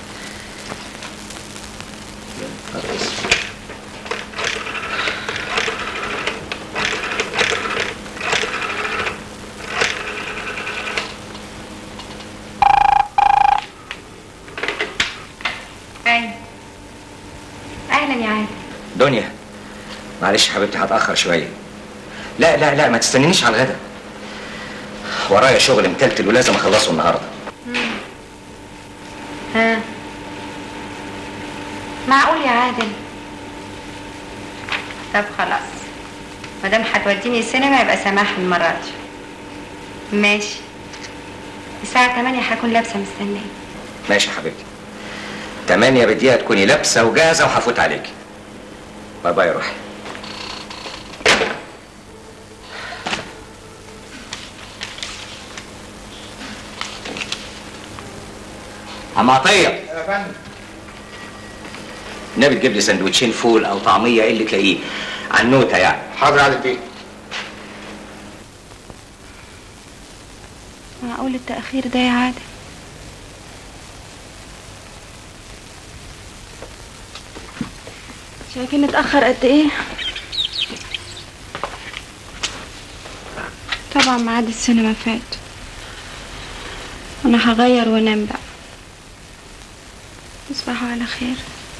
اهلا يا عادل. دنيا معلش حبيبتي هتأخر شوية. لا لا لا ما تستنينيش على الغدا، ورايا شغل متلتل ولازم اخلصه النهارده. ها معقول يا عادل؟ طب خلاص، مادام هتوديني السينما يبقى سماح المرة دي. ماشي، الساعة 8 هكون لابسة مستنية. ماشي يا حبيبتي، 8 بدقيقة تكوني لابسة وجاهزة وهفوت عليكي. باي باي يا روحي. عم عطيه يا فندم. النبي تجيب لي سندوتشين فول او طعميه اللي تلاقيه عنوته يعني. حاضر على البيت. معقول التأخير ده يا عادل؟ شايفين اتأخر قد ايه؟ طبعا ميعاد السينما فات. انا هغير وانام بقى. تصبحوا على خير.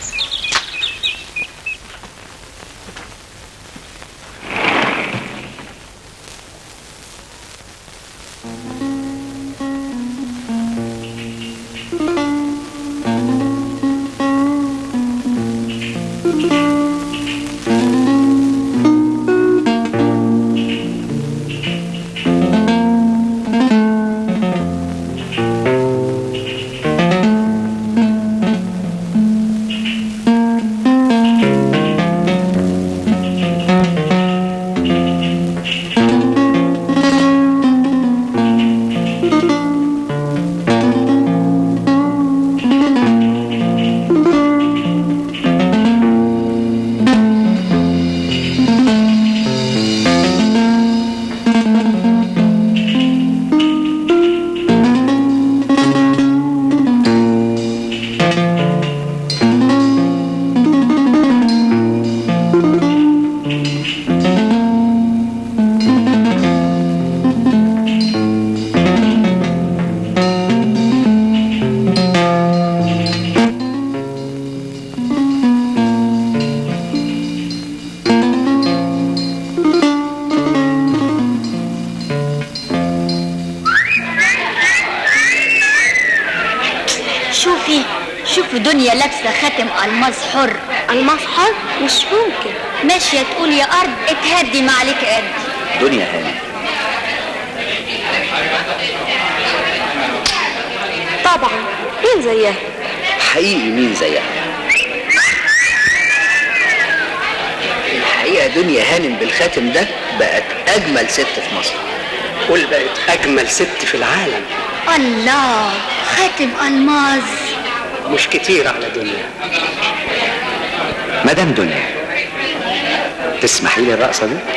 شوفوا دنيا لابسه خاتم الماس حر. الماس حر؟ مش ممكن. ماشيه تقول يا ارض اتهدي ما عليك قد. دنيا هاني طبعا، مين زيها؟ حقيقي مين زيها؟ الحقيقه دنيا هانم بالخاتم ده بقت اجمل ست في مصر. قول بقت اجمل ست في العالم. الله، خاتم الماس مش كتير على دنيا. مدام دنيا، تسمحي لي الرقصه دي؟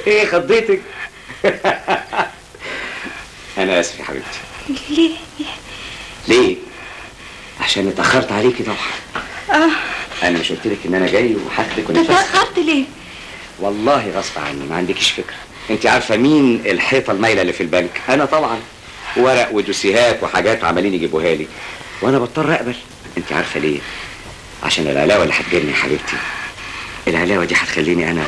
ايه خضيتك؟ انا اسف يا حبيبتي. ليه؟ ليه؟ عشان اتاخرت عليكي طبعا. انا مش قلت لك ان انا جاي وهاخدك ونتفسح؟ اتاخرت ليه؟ والله غصب عني، ما عندكيش فكره. انت عارفه مين الحيطه المايله اللي في البنك؟ انا طبعا. ورق ودوسيهات وحاجات عمالين يجيبوها لي وانا بضطر اقبل. انت عارفه ليه؟ عشان العلاوه اللي هتجيلني يا حبيبتي. العلاوه دي هتخليني انا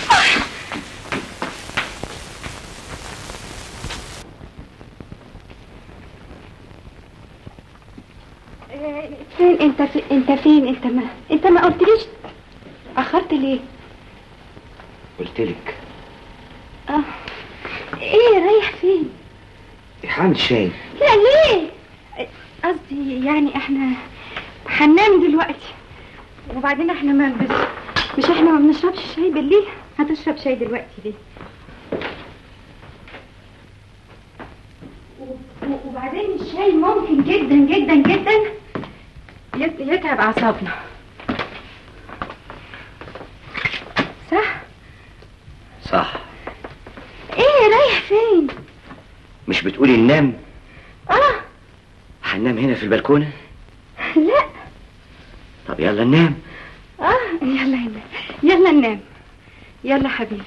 فين انت فين؟ انت ما قلتليش اخرت ليه؟ قلت لك. ايه رايح فين؟ هعمل شاي. لا ليه؟ قصدي يعني احنا هننام دلوقتي، وبعدين احنا مش احنا ما بنشربش شاي بالليل؟ هتشرب شاي دلوقتي ليه؟ وبعدين الشاي ممكن جدا جدا جدا يتعب اعصابنا، صح؟ صح. ايه رايح فين؟ مش بتقولي ننام؟ هننام هنا في البلكونه؟ لا. طب يلا ننام. يلا ننام. يلا حبيبي.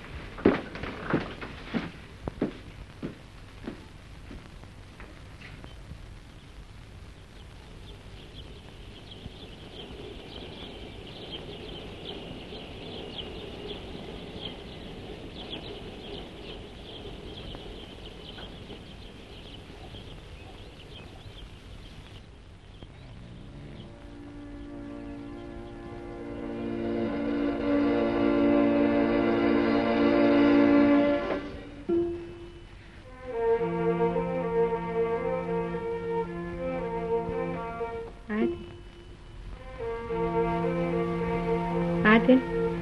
عادل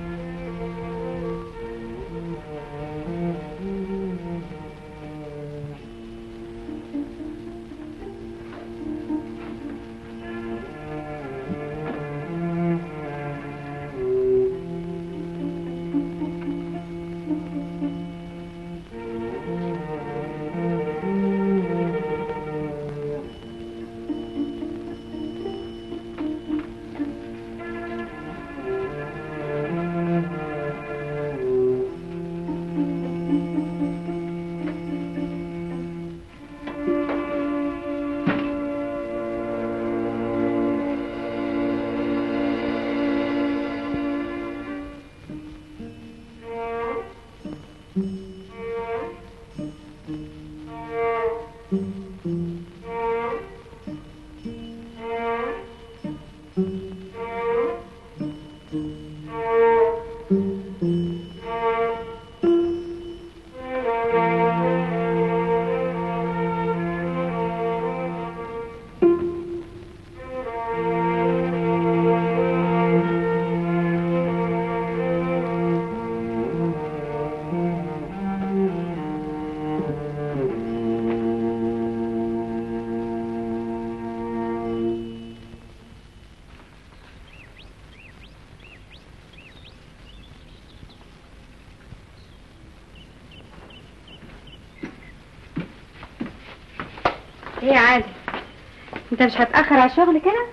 ايه يا عادل؟ انت مش هتأخر على الشغل كده؟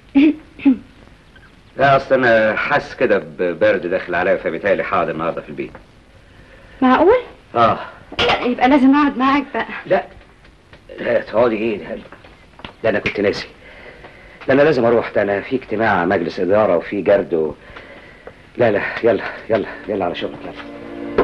لا اصل انا حاسس كده ببرد داخل عليا، فبالتالي هقعد النهارده في البيت. معقول؟ لا يبقى لازم اقعد معاك بقى. لا تقعدي ايه؟ ده انا كنت ناسي. ده انا لازم اروح، ده انا في اجتماع مجلس اداره وفي جرد لا يلا على شغلك يلا.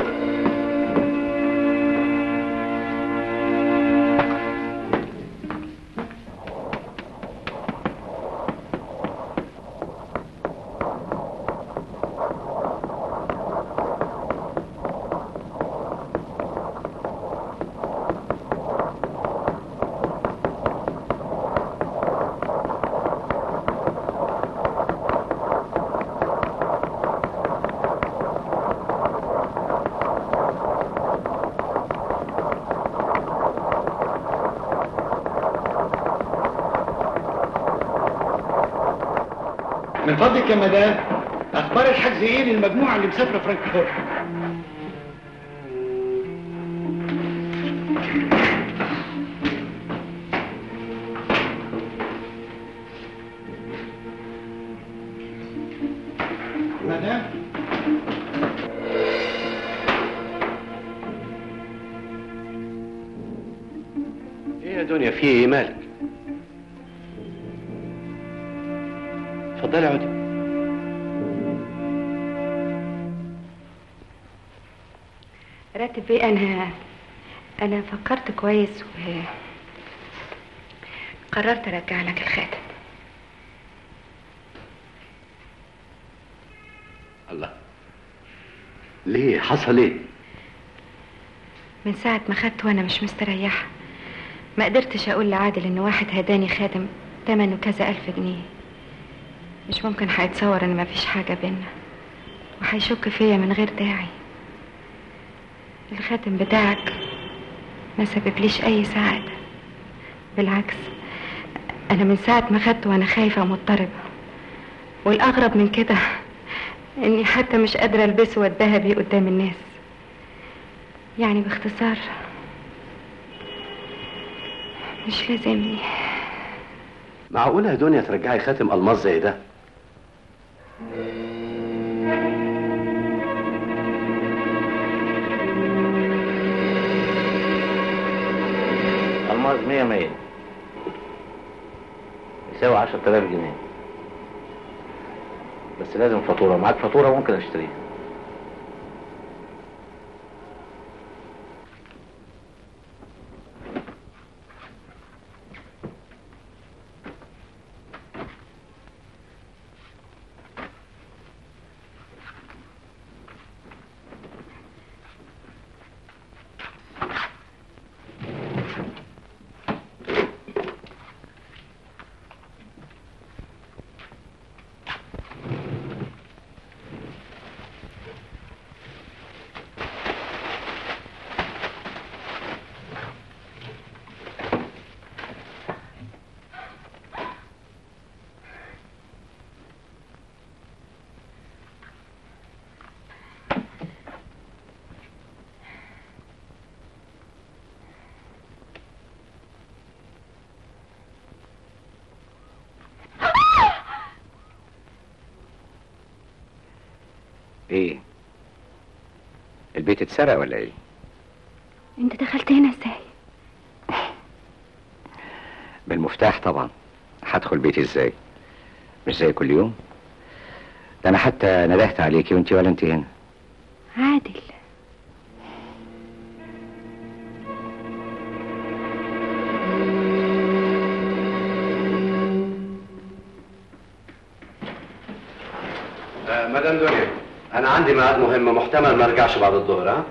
من فضلك يا مدام، اخبار الحجز ايه للمجموعه اللي مسافره فرانكفورت؟ مدام ايه يا دنيا، في ايه مالك؟ اتفضلي اقعدي. راتب بيه، انا فكرت كويس وقررت ارجع لك الخاتم. الله، ليه؟ حصل ايه؟ من ساعة ما خدته وانا مش مستريحة، ما قدرتش اقول لعادل ان واحد هداني خاتم تمنه كذا ألف جنيه. مش ممكن هيتصور ان مفيش حاجة بينا وهيشك فيا من غير داعي. الخاتم بتاعك ما سببليش اي سعادة، بالعكس انا من ساعة ما خدته وانا خايفة ومضطربة، والاغرب من كده اني حتى مش قادرة البسه واتباهى بيه قدام الناس. يعني باختصار مش لازمني. معقولة يا دنيا ترجعي خاتم ألماس زي ده؟ ألماس 100 يساوي 10,000 جنيه، بس لازم فاتورة. معاك فاتورة ممكن اشتريها. ايه؟ البيت اتسرق ولا ايه؟ انت دخلت هنا ازاي؟ بالمفتاح طبعا. هدخل بيتي ازاي؟ مش زي كل يوم. ده انا حتى ندهت عليكي وانتي ولا انتي هنا. عادل، مدام دنيا، أنا عندي ميعاد مهم، محتمل ما أرجعش بعد الظهر. ها؟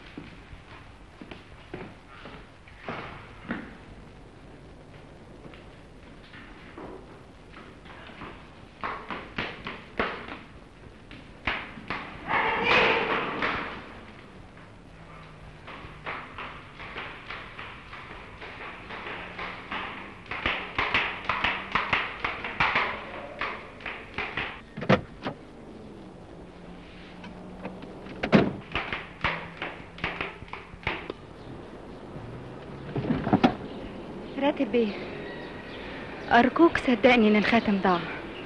راتب بيه، أرجوك صدقني إن الخاتم ضاع.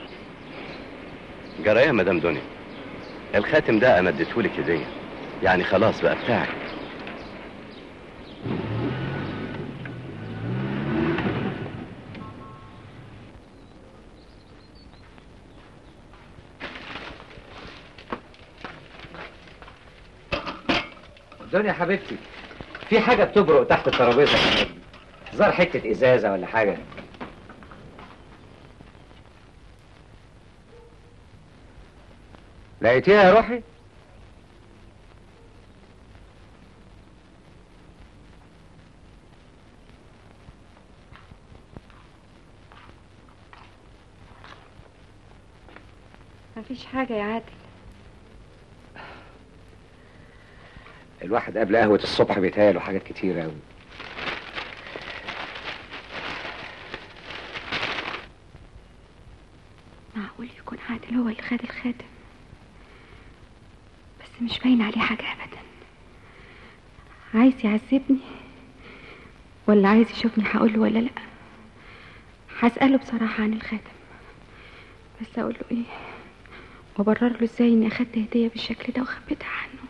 جرى إيه يا مدام دنيا؟ الخاتم ده أنا اديتهولك هدية، يعني خلاص بقى بتاعك. دنيا حبيبتي، في حاجة بتبرق تحت الترابيزة. ظهر حتة ازازة ولا حاجة. لقيتيها يا روحي؟ مفيش حاجة يا عادل. الواحد قبل قهوة الصبح بيتهيأله حاجات كتير أوي. معقول يكون عادل هو اللي خد الخاتم؟ بس مش باين عليه حاجة أبدا. عايز يعذبني ولا عايز يشوفني هقوله ولا لأ؟ هسأله بصراحة عن الخاتم، بس أقوله إيه وابرر له ازاي اني اخدت هديه بالشكل ده وخبيتها عنه.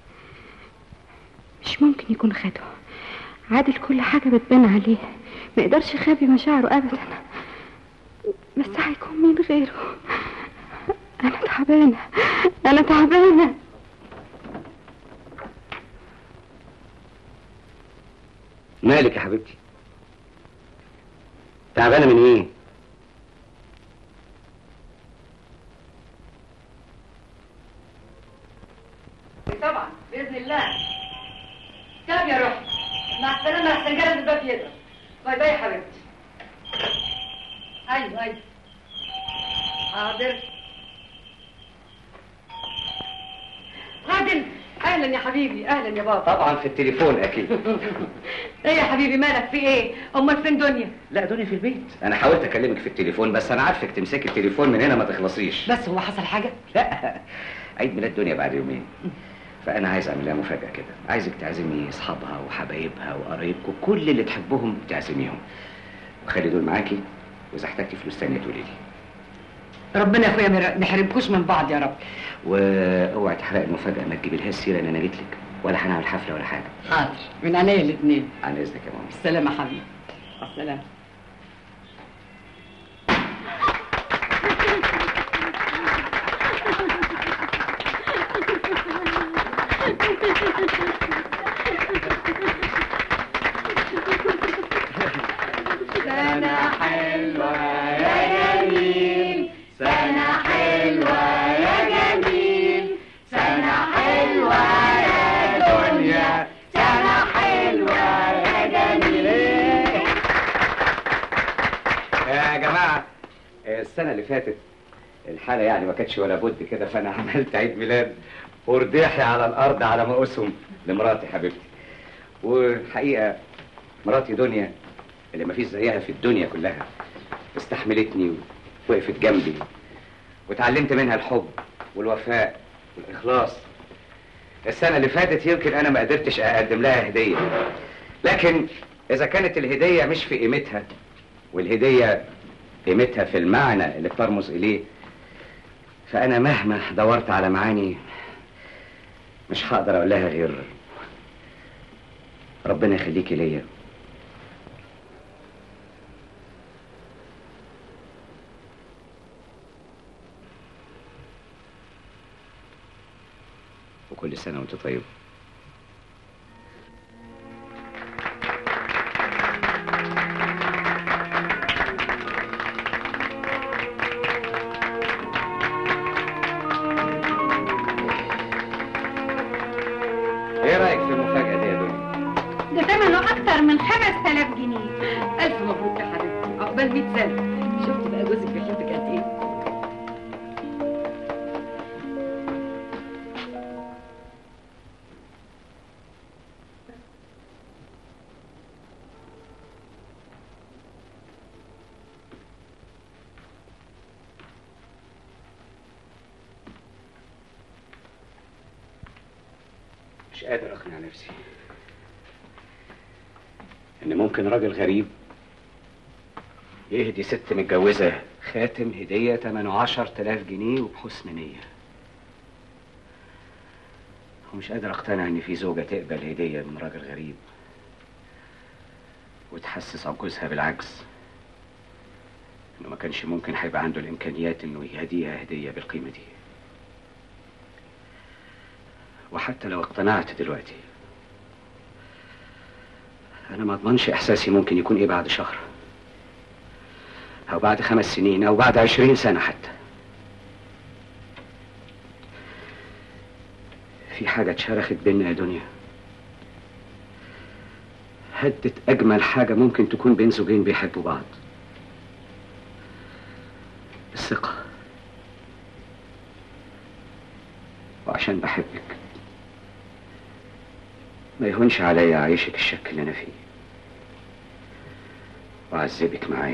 مش ممكن يكون خده. عادل كل حاجه بتبان عليه، ما يقدرش يخبي مشاعره ابدا، بس هيكون مين غيره؟ انا تعبانه، انا تعبانه. مالك يا حبيبتي؟ تعبانه من ايه؟ طبعا باذن الله. طب يا روحي، مع السلامه احسن جرس الباب يضرب. باي باي يا حبيبتي. ايوه ايوه حاضر. عادل اهلا يا حبيبي. اهلا يا بابا. طبعا في التليفون اكيد. ايه يا حبيبي مالك في ايه؟ امال فين دنيا؟ لا دنيا في البيت. انا حاولت اكلمك في التليفون بس انا عارفك تمسكي التليفون من هنا ما تخلصيش. بس هو حصل حاجه؟ لا عيد ميلاد دنيا بعد يومين، فانا عايز اعمل لها مفاجاه كده. عايزك تعزمي اصحابها وحبايبها وقرايبكم كل اللي تحبهم تعزميهم، وخلي دول معاكي، واذا احتجتي فلوس تانية تقولي لي. ربنا يا اخويا ما نحرمكوش من بعض يا رب. واوعي تحرقي المفاجاه، ما تجيبي لها السيره ان انا جيت لك، ولا هنعمل حفله ولا حاجه. حاضر من عينيا الاثنين. عن اذنك يا ماما. السلامه يا حبيبي. مع السلامه. سنة حلوة يا جميل، سنة حلوة يا جميل، سنة حلوة يا دنيا، سنة حلوة يا جميل. يا جماعه السنه اللي فاتت الحاله يعني ما كانتش ولا بد كده، فانا عملت عيد ميلاد ورداحي على الارض على ما اسهم لمراتي حبيبتي. والحقيقه مراتي دنيا اللي ما فيش زيها في الدنيا كلها استحملتني ووقفت جنبي، وتعلمت منها الحب والوفاء والاخلاص. السنه اللي فاتت يمكن انا ما قدرتش اقدم لها هديه، لكن اذا كانت الهديه مش في قيمتها، والهديه قيمتها في المعنى اللي بترمز اليه، فانا مهما دورت على معاني مش هقدر اقول لها غير ربنا يخليكي ليا، وكل سنه وانت طيب. ايه رايك في المفاجاه دي يا دنيا؟ ده ثمنه اكتر من 5000 جنيه. الف مبروك يا حبيبتي، عقبال 100 سنه. شفت بقى جوزك بيحبك قد ايه؟ مش قادر اقنع نفسي ان ممكن راجل غريب يهدي ست متجوزه خاتم هديه ثمنه 10,000 جنيه وبحسن نيه، ومش قادر اقتنع ان في زوجه تقبل هديه من راجل غريب وتحسس عجوزها بالعجز، انه ما كانش ممكن هيبقى عنده الامكانيات انه يهديها هديه بالقيمه دي. وحتى لو اقتنعت دلوقتي انا ما اضمنش احساسي ممكن يكون ايه بعد شهر او بعد 5 سنين او بعد 20 سنة حتى. في حاجة اتشرخت بينا يا دنيا، هدت اجمل حاجة ممكن تكون بين زوجين بيحبوا بعض، الثقة. وعشان بحبك ما يهونش عليا اعيشك الشك اللي انا فيه واعذبك معايا.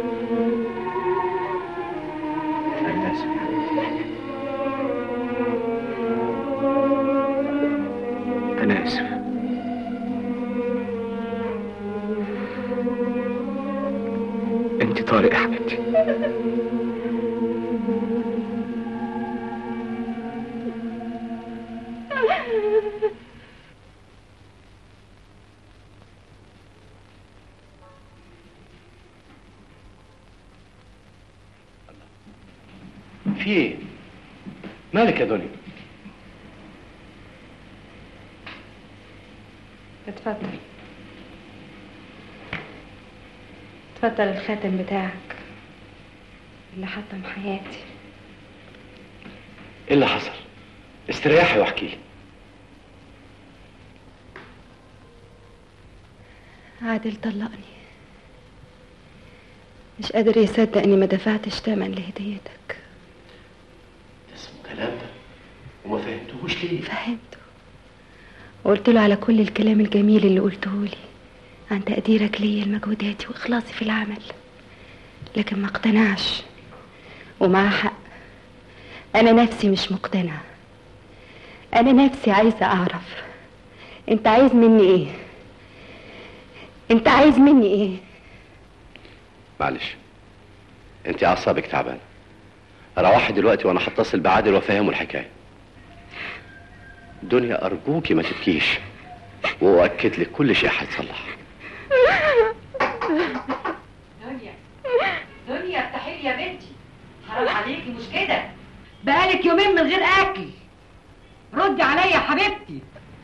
انا اسف يا حبيبي. انا اسف. انت طارق يا حبيبتي. في ايه؟ مالك يا دنيا؟ اتفضل اتفضل الخاتم بتاعك اللي حطم حياتي. ايه اللي حصل؟ استريحي واحكي. عادل طلقني، مش قادر يصدق اني ما دفعتش تمن لهديتك. اسمه كلام ده وما فهمتهوش ليه؟ فهمته وقلت له على كل الكلام الجميل اللي قلته لي عن تقديرك ليا لمجهوداتي واخلاصي في العمل، لكن ما اقتنعش ومع حق. انا نفسي مش مقتنعه، انا نفسي عايزه اعرف انت عايز مني ايه؟ انت عايز مني ايه؟ معلش، انت اعصابك تعبانه. روحي دلوقتي وانا هتصل بعادل وافهمه الحكايه. دنيا ارجوكي ما تبكيش، واؤكد لك كل شيء هيتصلح. دنيا افتحي لي يا بنتي، حرام عليكي مش كده، بقالك يومين من غير اكل، ردي عليا يا حبيبتي.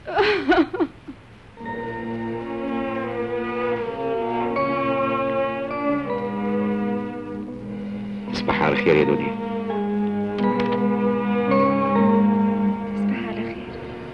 تصبحي على خير يا دنيا. تصبح على خير.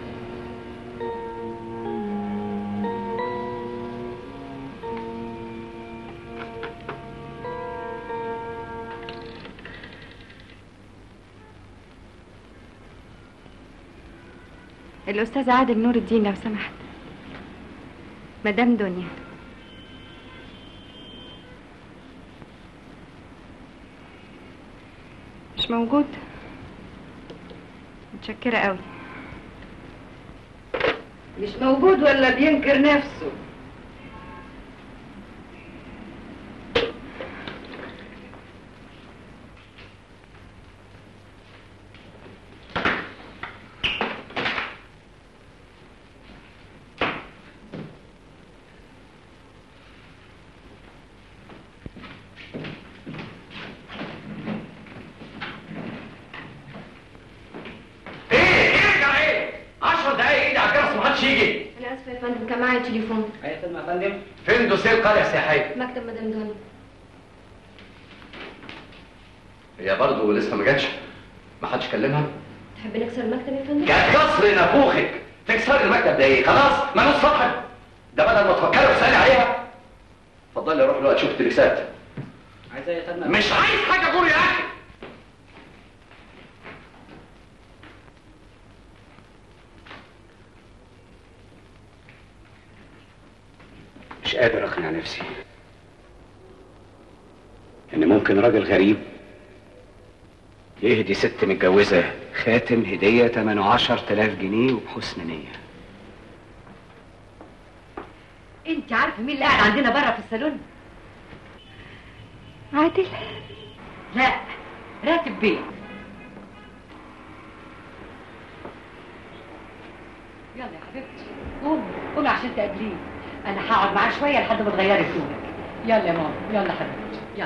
الأستاذ عادل نور الدين لو سمحت. مدام دنيا. مش موجود؟ متشكرة قوي. مش موجود ولا بينكر نفسه؟ أنا آسفة يا فندم، كان معايا تليفون. أي خدمة يا فندم؟ فين دوسيه القرية السياحية؟ مكتب مدام دنيا. هي برضه لسه ما جاتش؟ ما حدش كلمها؟ تحب نكسر المكتب يا فندم؟ كسر نافوخك، تكسري المكتب ده ايه؟ خلاص مالوش صاحب، ده بدل ما تفكري تسألي عليها. اتفضلي روح دلوقتي شوف التليكسات. عايز أي خدمة؟ مش عايز حاجة غور يا أخي. مش قادر اقنع نفسي ان ممكن راجل غريب يهدي ست متجوزة خاتم هدية ثمنه 10,000 جنيه وبحسن نية. انت عارفه مين اللي قاعد عندنا بره في الصالون؟ عادل؟ لا، راتب بيه. يلا يا حبيبتي قومي عشان تقابليه. انا هقعد معاه شويه لحد ما تغيري هدومك. يلا يا ماما، يلا حبيبتي، يلا.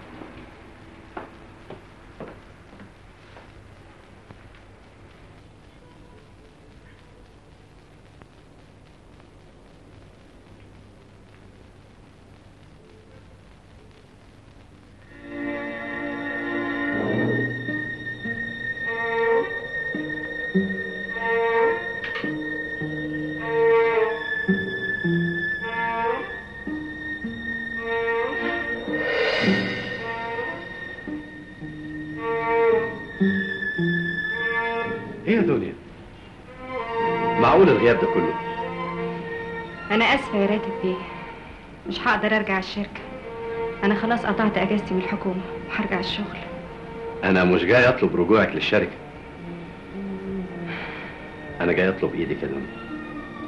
ايه يا دنيا؟ معقول الغياب ده كله؟ أنا آسفة يا راتب بيه، مش هقدر أرجع الشركة. أنا خلاص قطعت أجازتي من الحكومة وهرجع الشغل. أنا مش جاي أطلب رجوعك للشركة، أنا جاي أطلب إيدك يا دنيا.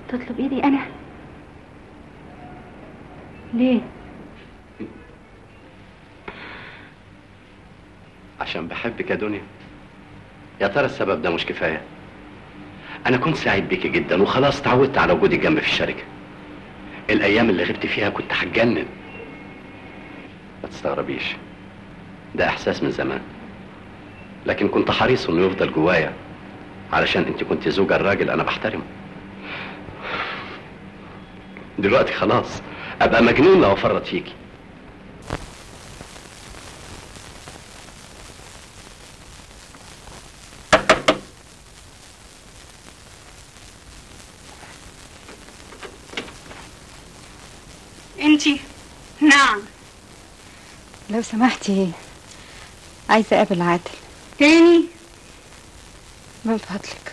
تطلب ايدي انا؟ ليه؟ عشان بحبك يا دنيا. يا ترى السبب ده مش كفايه؟ انا كنت سعيد بيكي جدا وخلاص اتعودت على وجودك جنبي في الشركه. الايام اللي غبت فيها كنت هتجنن. ما تستغربيش، ده احساس من زمان، لكن كنت حريص انه يفضل جوايا علشان انت كنت زوجة الراجل انا بحترمه. دلوقتي خلاص ابقى مجنون لو افرط فيكي. انتي؟ نعم. لو سمحتي عايزة اقابل عادل. تاني؟ من فضلك.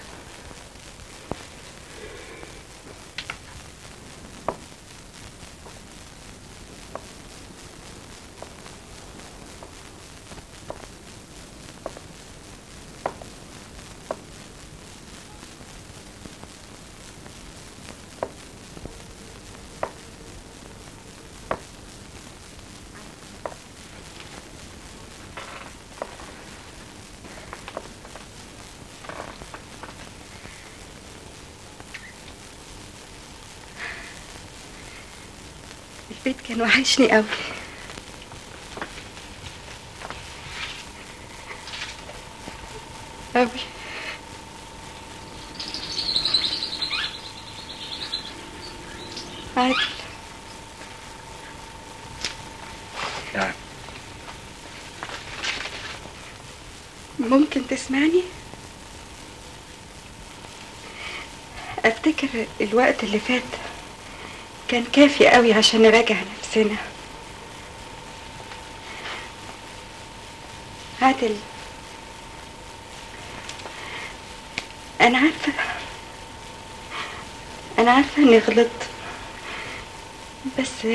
البيت كان وحشني قوي. قوي. عادل. نعم. ممكن تسمعني؟ افتكر الوقت اللي فات كان كافي قوي عشان نراجع نفسنا. عادل، انا عارفه اني غلطت، بس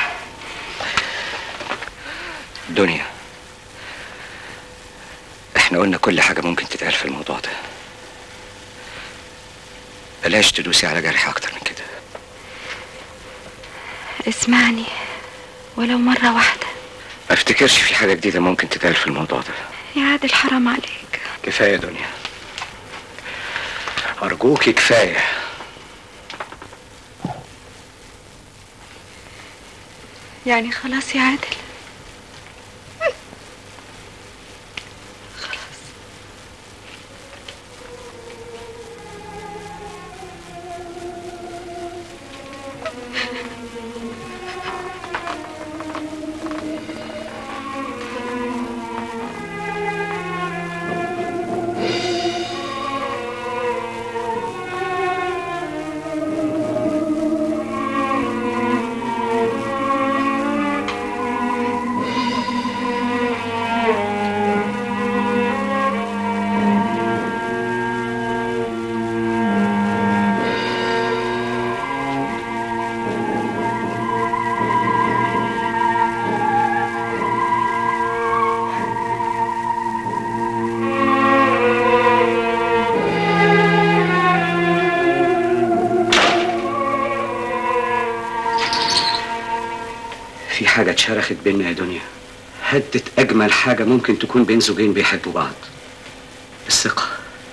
دنيا، احنا قلنا كل حاجة ممكن تتقال في الموضوع ده. بلاش تدوسي على جرح اكتر من كده. اسمعني ولو مرة واحدة. ما افتكرش في حاجة جديدة ممكن تتقال في الموضوع ده. يا عادل حرام عليك. كفاية دنيا، أرجوكي كفاية. يعني خلاص يا عادل؟ حاجة اتشرخت بينا يا دنيا، هدت أجمل حاجة ممكن تكون بين زوجين بيحبوا بعض، الثقة.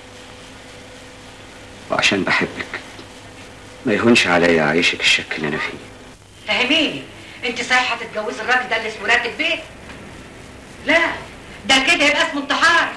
وعشان بحبك ما يهونش عليا أعيشك الشك اللي أنا فيه. فهميني، أنت صحيح هتتجوزي الراجل ده اللي اسمه راتب بيه؟ لا، ده كده يبقى اسمه انتحار.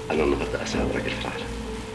انا النهارده اسعد راجل في العالم.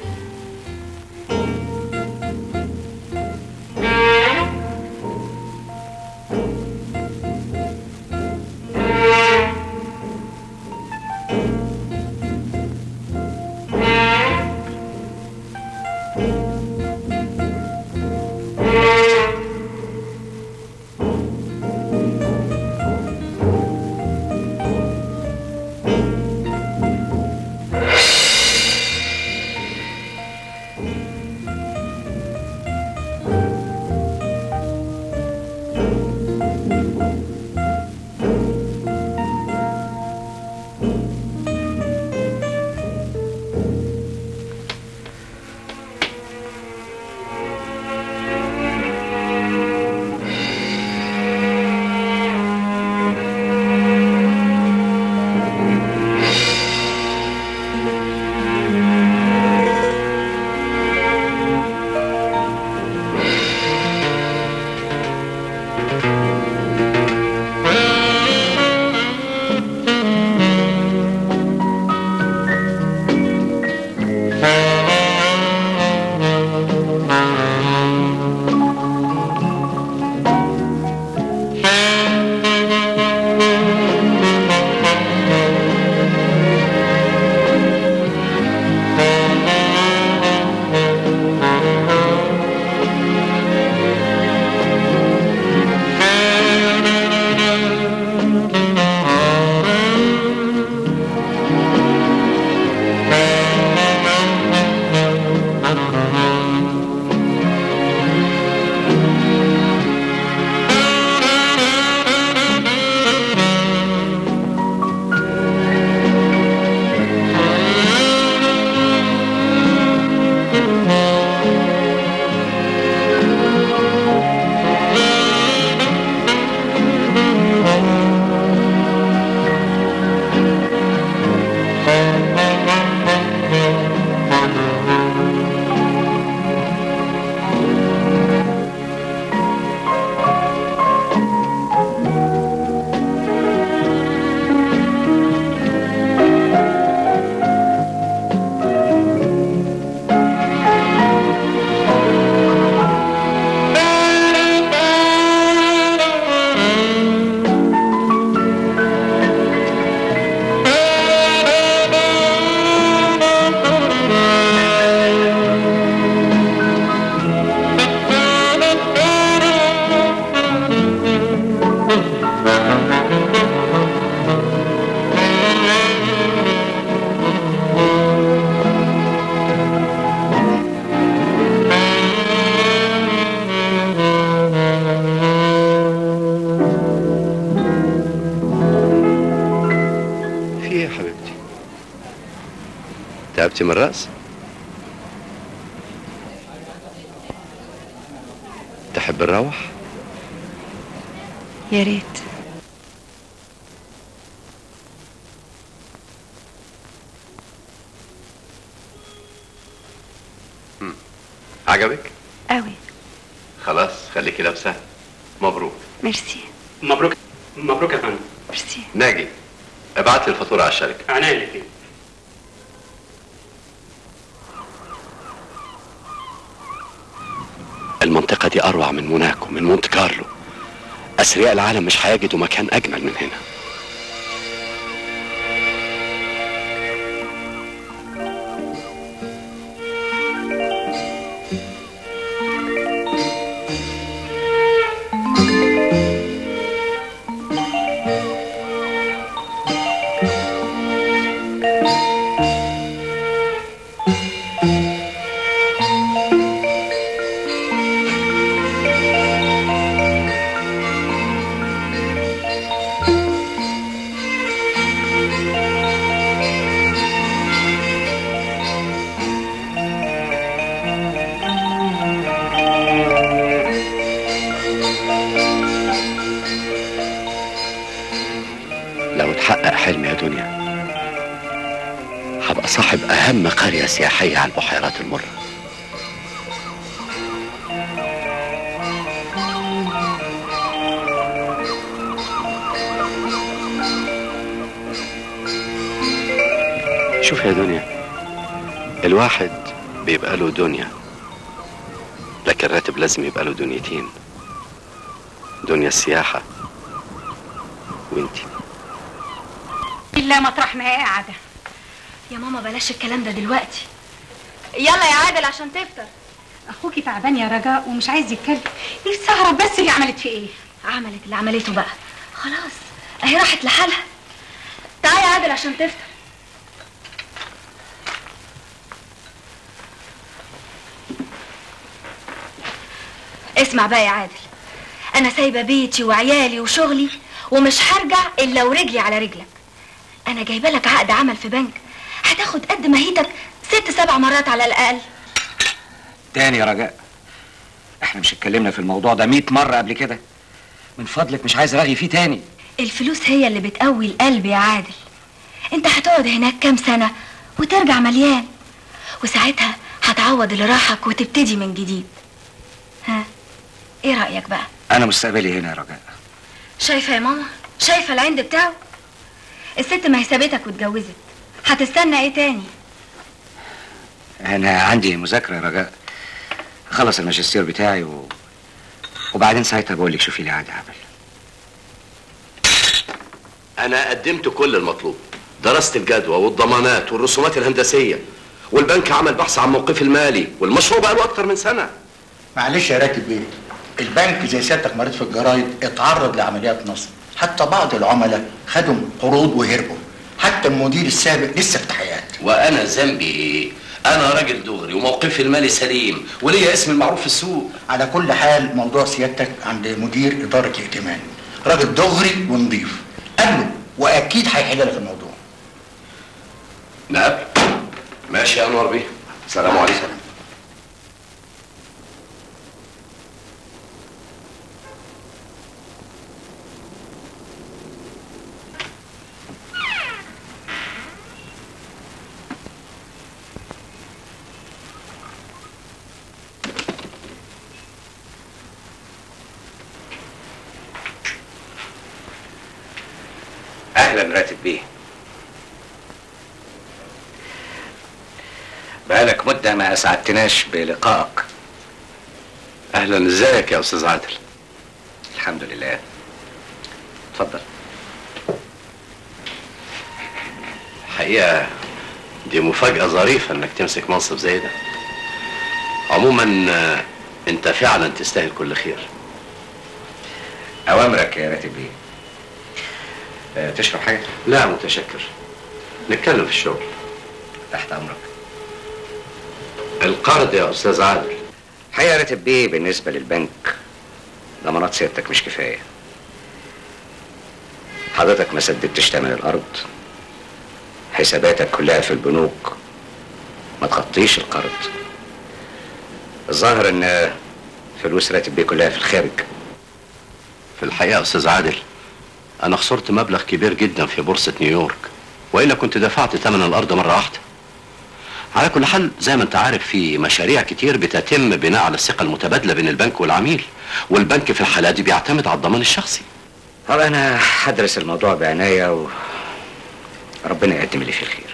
تعبتي من الرأس؟ تحب نروح؟ يا ريت. عجبك؟ قوي. خلاص خليكي لابسه. مبروك. ميرسي. مبروك مبروك يا فندم. ميرسي. ناجي ابعت لي الفاتوره على الشركه. عناية الاثنين. المنطقة دي أروع من موناكو، من مونت كارلو. أثرياء العالم مش هيجدوا مكان أجمل من هنا. لو اتحقق حلمي يا دنيا هبقى صاحب أهم قرية سياحية على البحيرات المرة. شوف يا دنيا، الواحد بيبقى له دنيا، لكن الراتب لازم يبقى له دنيتين، دنيا السياحة وانتي. إلا مطرح ما هي قاعدة. يا ماما بلاش الكلام ده دلوقتي. يلا يا عادل عشان تفطر. أخوكي تعبان يا رجاء ومش عايز يتكلم. نفسي أعرف بس هي عملت في إيه؟ عملت اللي عملته بقى، خلاص أهي راحت لحالها. تعالى يا عادل عشان تفطر. اسمع بقى يا عادل، أنا سايبة بيتي وعيالي وشغلي ومش هرجع إلا ورجلي على رجلك. أنا جايبة لك عقد عمل في بنك هتاخد قد مهيتك 6-7 مرات على الأقل. تاني يا رجاء، احنا مش اتكلمنا في الموضوع ده 100 مرة قبل كده. من فضلك مش عايز ارغي فيه تاني. الفلوس هي اللي بتقوي القلب يا عادل. انت هتقعد هناك كام سنة وترجع مليان، وساعتها هتعوض اللي راحك وتبتدي من جديد. ها ايه رأيك بقى؟ انا مستقبلي هنا يا رجاء. شايفة يا ماما؟ شايفة العند بتاعه؟ الست ما هي سابتك واتجوزت، هتستنى ايه تاني؟ انا عندي مذاكرة يا رجاء، خلص الماجستير بتاعي وبعدين ساعتها بقول لك شوفي لي عادي عمل. انا قدمت كل المطلوب، درست الجدوى والضمانات والرسومات الهندسية، والبنك عمل بحث عن موقفي المالي، والمشروع بقى له اكتر من سنة. معلش يا راتب بيه، البنك زي سيادتك مريت في الجرايد اتعرض لعمليات نصب، حتى بعض العملاء خدوا قروض وهربوا، حتى المدير السابق لسه في تحقيقات. وانا ذنبي ايه؟ انا راجل دغري وموقفي المالي سليم وليا اسم المعروف في السوق. على كل حال موضوع سيادتك عند مدير اداره الائتمان، راجل دغري ونضيف، قابله واكيد هيحل لك الموضوع. نقابل. ماشي يا انور بيه، سلام عليكم. اهلا راتب بيه. بقالك مدة ما اسعدتناش بلقائك. اهلا، ازيك يا استاذ عادل؟ الحمد لله. اتفضل. الحقيقة دي مفاجأة ظريفة انك تمسك منصب زي ده. عموما انت فعلا تستاهل كل خير. اوامرك يا راتب بيه. تشرب حاجة؟ لا متشكر، نتكلم في الشغل. تحت امرك. القرض يا استاذ عادل. الحقيقة يا راتب بيه بالنسبة للبنك ضمانات سيادتك مش كفاية. حضرتك ما سددتش تمن الارض، حساباتك كلها في البنوك ما تغطيش القرض. الظاهر ان فلوس راتب بيه كلها في الخارج. في الحقيقة يا استاذ عادل انا خسرت مبلغ كبير جدا في بورصة نيويورك، والا كنت دفعت ثمن الارض مرة واحدة. على كل حال زي ما انت عارف في مشاريع كتير بتتم بناء على الثقة المتبادلة بين البنك والعميل، والبنك في الحالة دي بيعتمد على الضمان الشخصي. طب انا هدرس الموضوع بعناية وربنا يقدم اللي فيه الخير.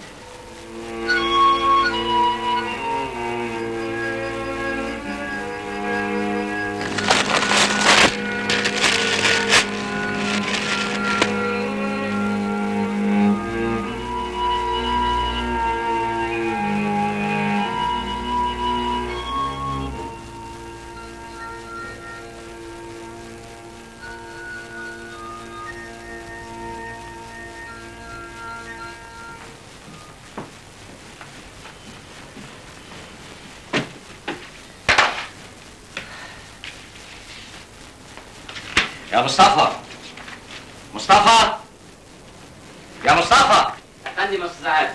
يا مصطفى، مصطفى، يا مصطفى. يا فندم يا استاذ عادل.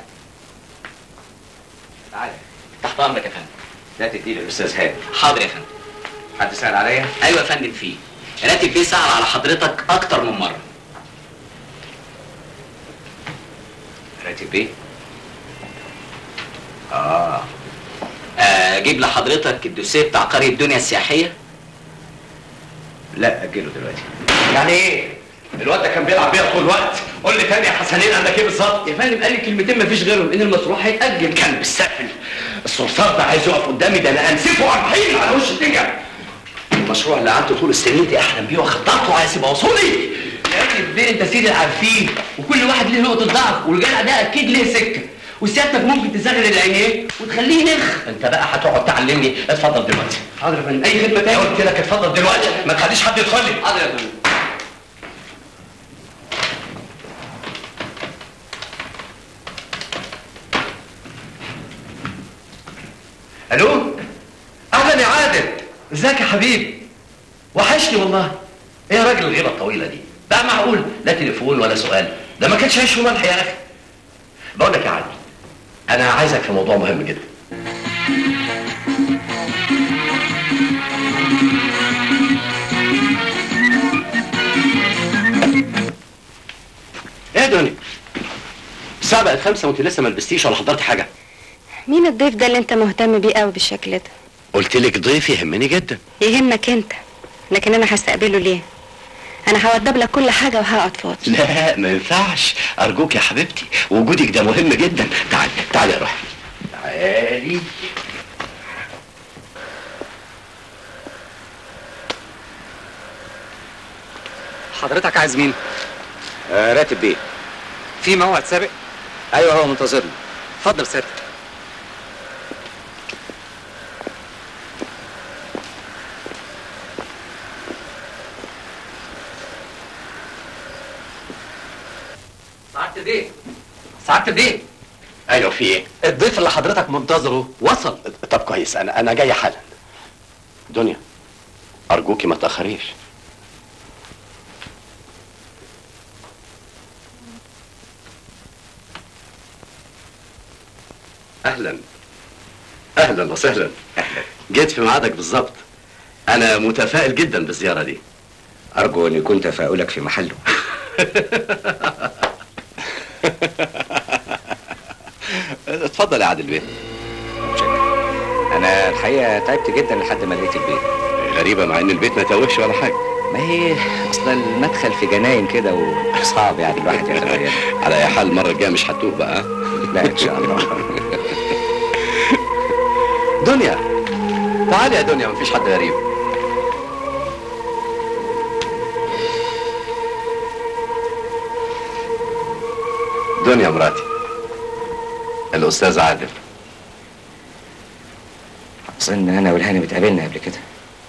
تعالى. تحت امرك يا فندم. لا تدي للاستاذ هاني. حاضر يا فندم. حد سأل عليا؟ ايوه يا فندم، فيه راتب بيه سأل على حضرتك اكتر من مرة. راتب بيه؟ اجيب لحضرتك الدوسيه بتاع قرية دنيا السياحية؟ لا اجله دلوقتي. يعني ايه؟ الواد ده كان بيلعب بيها طول الوقت. قول لي تاني يا حسنين عندك ايه بالظبط؟ يا فندم قال لي كلمتين مفيش غيرهم، ان المشروع هيتاجل. كلب السافل، الصرصار ده عايز يقف قدامي، ده انا انسفه 40 على وش الدنيا. المشروع اللي قعدت طول السنين دي احلم بيه وخططته عايز يبقى وصولي. يا اخي البيه انت سيد العارفين، وكل واحد ليه نقطه ضعف، والجدع ده اكيد ليه سكه، وسيادتك ممكن تزغل العينين وتخليه نخ. انت بقى هتقعد تعلمني. اتفضل دلوقتي. حاضر يا فندم. اي خدمه تاني؟ قلت لك اتفضل دلوقتي، ما تخليش حد يدخل لي. حاضر يا فندم. الو، اهلا يا عادل. ازيك يا حبيبي؟ وحشني والله. ايه يا راجل الغيبه الطويله دي؟ ده معقول؟ لا تليفون ولا سؤال، ده ما كانش عيش وملح يا اخي. بقول لك يا عادل، انا عايزك في موضوع مهم جدا. ايه يا دنيا؟ الساعه بقت 5 وانت لسه ما لبستيش ولا حضرتي حاجه. مين الضيف ده اللي انت مهتم بيه قوي بالشكل ده؟ قلت لك ضيف يهمني جدا. يهمك انت، لكن انا هستقبله ليه؟ انا هوضب لك كل حاجه وهقعد فاضي. لا ما ينفعش، ارجوك يا حبيبتي، وجودك ده مهم جدا. تعالي تعالي يا روحي، تعالي. حضرتك عايز مين؟ راتب بيه. في موعد سابق؟ ايوه هو منتظرني. اتفضل سيادتك. سعادة البيه، سعادة البيه. ايوه في ايه؟ الضيف اللي حضرتك منتظره وصل. طب كويس، انا جاي حالا. دنيا ارجوكي ما تاخريش. اهلا اهلا وسهلا. جيت في ميعادك بالظبط. انا متفائل جدا بالزياره دي. ارجو ان يكون تفاؤلك في محله. اتفضل يا عادل بيه. انا الحقيقه تعبت جدا لحد ما لقيت البيت. غريبه مع ان البيت ما توهش ولا حاجه. ما هي اصل المدخل في جناين كده وصعب يعني الواحد يتخيل. على اي حال المره الجايه مش هتوه بقى. لا ان شاء الله. دنيا تعالي يا دنيا، مفيش حد غريب. دنيا مراتي الاستاذ عادل. اظن انا والهاني اتقابلنا قبل كده.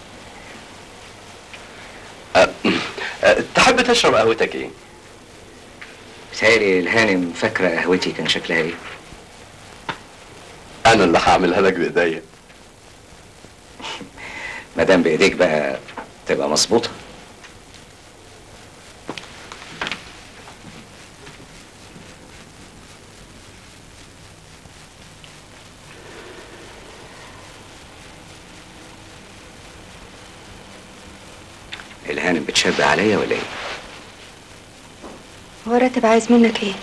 تحب تشرب قهوتك ايه؟ بتهيألي الهانم فاكره قهوتي كان شكلها ايه؟ انا اللي هعملها لك بايديا. ما دام بايديك بقى تبقى مظبوطه. الهانم بتشبه عليا ولا ايه؟ هو راتب عايز منك ايه؟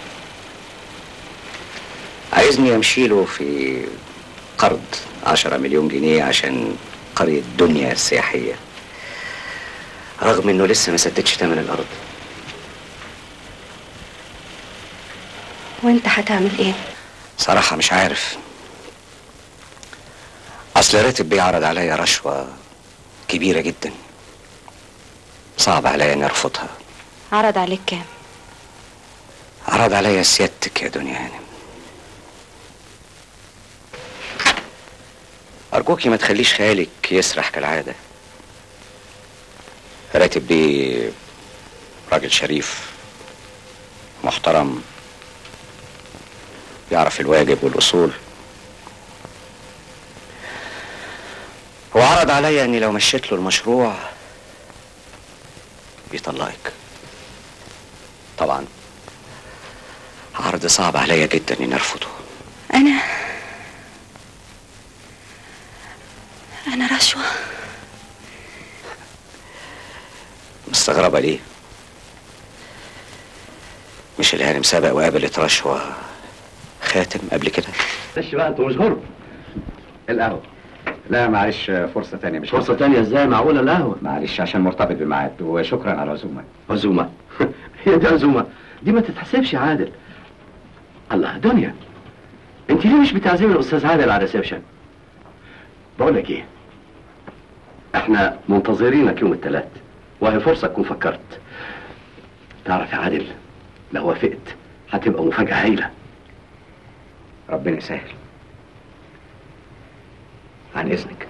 عايزني امشي له في قرض 10 مليون جنيه عشان قرية دنيا السياحية، رغم انه لسه ما سددش ثمن الارض. وانت هتعمل ايه؟ صراحة مش عارف. اصل راتب بيعرض عليا رشوة كبيرة جدا، صعب عليا اني ارفضها. عرض عليك كام؟ عرض عليا سيادتك يا دنيا هانم. ارجوكي ما تخليش خيالك يسرح كالعادة. راتب بيه راجل شريف محترم، يعرف الواجب والاصول. هو عرض عليا اني لو مشيت له المشروع يطلقك. طبعا عرض صعب عليا جدا اني ارفضه. انا رشوة؟ مستغربة ليه؟ مش الهانم سبق وقابلت رشوة خاتم قبل كده؟ معلش بقى انتوا مش غرب. القهوة. لا معلش، فرصة تانية. مش فرصة تانية ازاي؟ معقولة القهوة؟ معلش عشان مرتبط بميعاد، وشكرا على العزومة. عزومة؟ هي دي عزومه؟ دي ما تتحسبش يا عادل. الله دنيا، انت ليه مش بتعزمي الاستاذ عادل على الريسبشن؟ بقول لك ايه، احنا منتظرينك يوم الثلاث، وهي فرصه تكون فكرت. تعرف يا عادل، لو وافقت هتبقى مفاجاه هايله. ربنا يسهل. عن اذنك.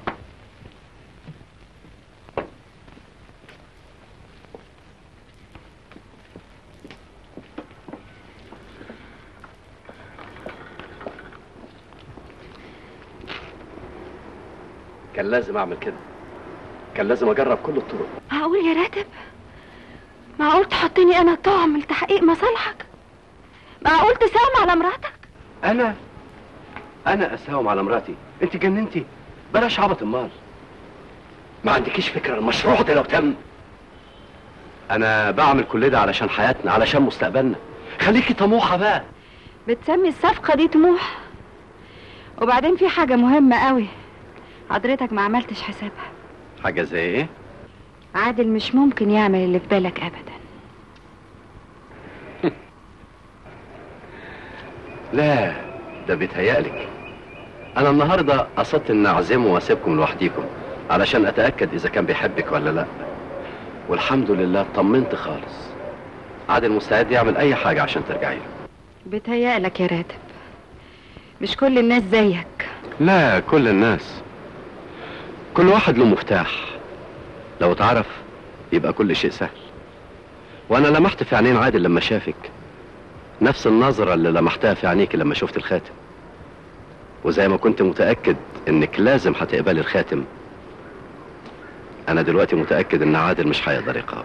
كان لازم اعمل كده، كان لازم اجرب كل الطرق. معقول يا راتب؟ معقول تحطني انا طعم لتحقيق مصالحك؟ معقول تساوم على مراتك؟ انا اساوم على مراتي؟ انت جننتي؟ بلاش عبط. امال ما عندكيش فكره المشروع ده لو تم؟ انا بعمل كل ده علشان حياتنا، علشان مستقبلنا. خليكي طموحه بقى. بتسمي الصفقة دي طموح؟ وبعدين في حاجة مهمة قوي حضرتك ما عملتش حسابها. حاجه زي ايه؟ عادل مش ممكن يعمل اللي في بالك ابدا. لا، ده بيتهيألك. انا النهارده قصدت ان اعزمه واسيبكم لوحديكم علشان اتاكد اذا كان بيحبك ولا لا، والحمد لله اطمنت خالص. عادل مستعد يعمل اي حاجه عشان ترجعي له. بيتهيألك يا راتب، مش كل الناس زيك. لا، كل الناس، كل واحد له مفتاح، لو اتعرف يبقى كل شيء سهل. وانا لمحت في عينين عادل لما شافك نفس النظرة اللي لمحتها في عينيك لما شفت الخاتم، وزي ما كنت متأكد انك لازم هتقبلي الخاتم، انا دلوقتي متأكد ان عادل مش هيقدر يقاوم.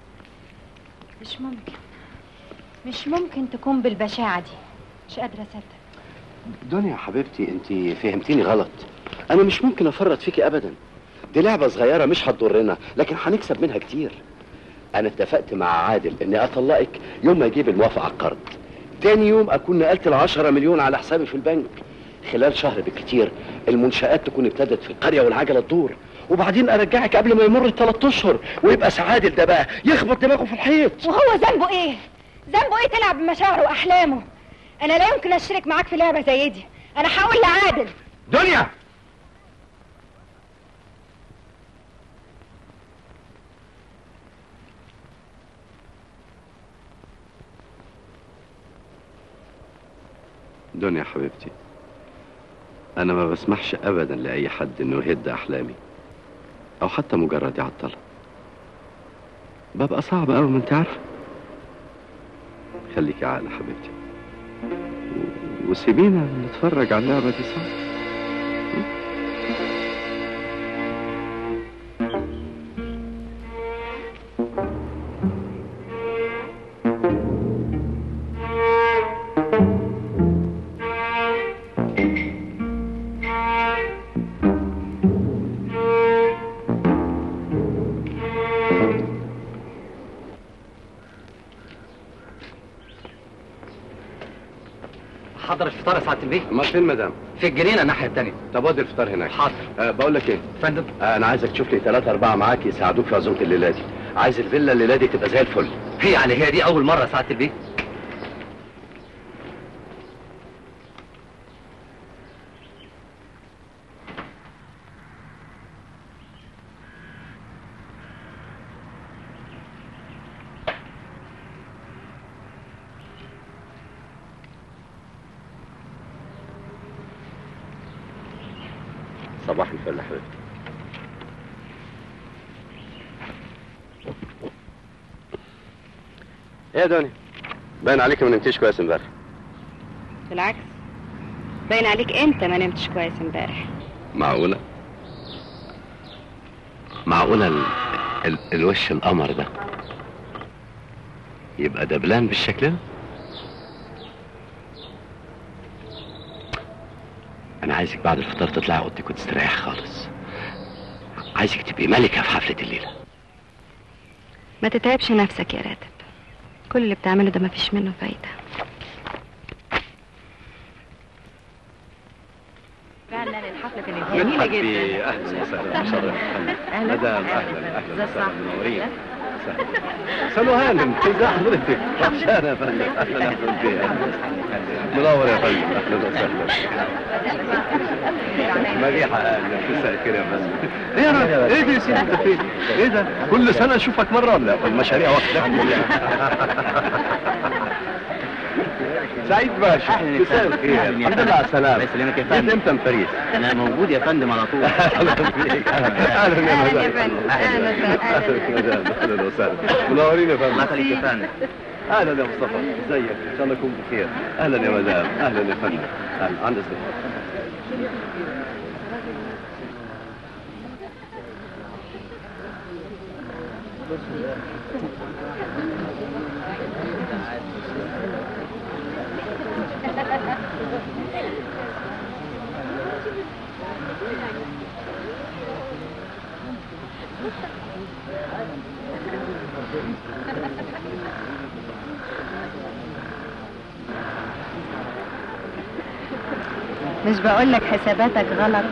مش ممكن تكون بالبشاعة دي. مش قادرة اصدق. دنيا حبيبتي، انت فهمتيني غلط. انا مش ممكن افرط فيكي ابدا. دي لعبة صغيرة مش هتضرنا، لكن هنكسب منها كتير. انا اتفقت مع عادل اني اطلقك يوم ما يجيب الموافقة على القرض. تاني يوم اكون نقلت ال10 مليون على حسابي في البنك. خلال شهر بالكتير المنشآت تكون ابتدت في القرية والعجلة تدور، وبعدين ارجعك قبل ما يمر ال3 اشهر، ويبقى عادل ده بقى يخبط دماغه في الحيط. وهو ذنبه ايه؟ ذنبه ايه تلعب بمشاعره واحلامه؟ انا لا يمكن اشترك معاك في لعبة زي دي. انا هقول لعادل. دنيا، دنيا حبيبتي، انا ما بسمحش ابدا لاي حد انه يهد احلامي او حتى مجرد يعطلها. ببقى صعب قوي، ما انت عارفه. خليكي عاقله حبيبتي، وسيبينا نتفرج على اللعبه دي سوا. حضر الفطار يا سعاده البيه. امال فين مدام؟ في الجنينه الناحيه الثانيه. طب ودي الفطار هناك. حاضر. بقول لك ايه فندم؟ انا عايزك تشوف لي 3 4 معاك يساعدوك في عزومه الليله دي. عايز الفيلا الليله دي تبقى زي الفل. هي دي اول مره يا سعاده البيه. صباح الفل يا حبيبتي. ايه يا دنيا، باين عليك ما نمتيش كويس امبارح. بالعكس، باين عليك انت ما نمتش كويس امبارح. معقولة؟ معقولة الوش القمر ده يبقى دبلان بالشكل ده؟ أنا عايزك بعد الفطار تطلعي أوضتك وتستريح خالص. عايزك تبقي ملكة في حفلة الليلة. ما تتعبش نفسك يا راتب، كل اللي بتعمله ده مفيش منه فايدة. فعلا الحفلة كانت جميلة جدا. أهلا وسهلا. أهلا مدام، أهلا وسهلا منورين. وسهلا. سلو هانم، ازي حضرتك؟ وحشانة يا فندم. اهلا اهلا بيك. منور يا فندم، اهلا وسهلا. مديحة اهلا، مساء الخير يا فندم. ايه يا راجل؟ ايه ده يا سيدي انت فين؟ ايه ده؟ كل سنة اشوفك مرة ولا المشاريع واخدة؟ سعيد باشا، مساء الخير. الحمد لله على السلامة. الله يسلمك يا فندم. جيت امتى من باريس؟ انا موجود يا فندم على طول. اهلا بيك. اهلا يا مدام. اهلا يا فندم. اهلا وسهلا. اهلا وسهلا. منورين يا فندم. الله يخليك يا فندم. اهلا يا مصطفى، ازيك؟ ان شاء الله يكون بخير. اهلا يا مدام. اهلا يا فندم. اهلا عند اذنك. مش بقولك حساباتك غلط؟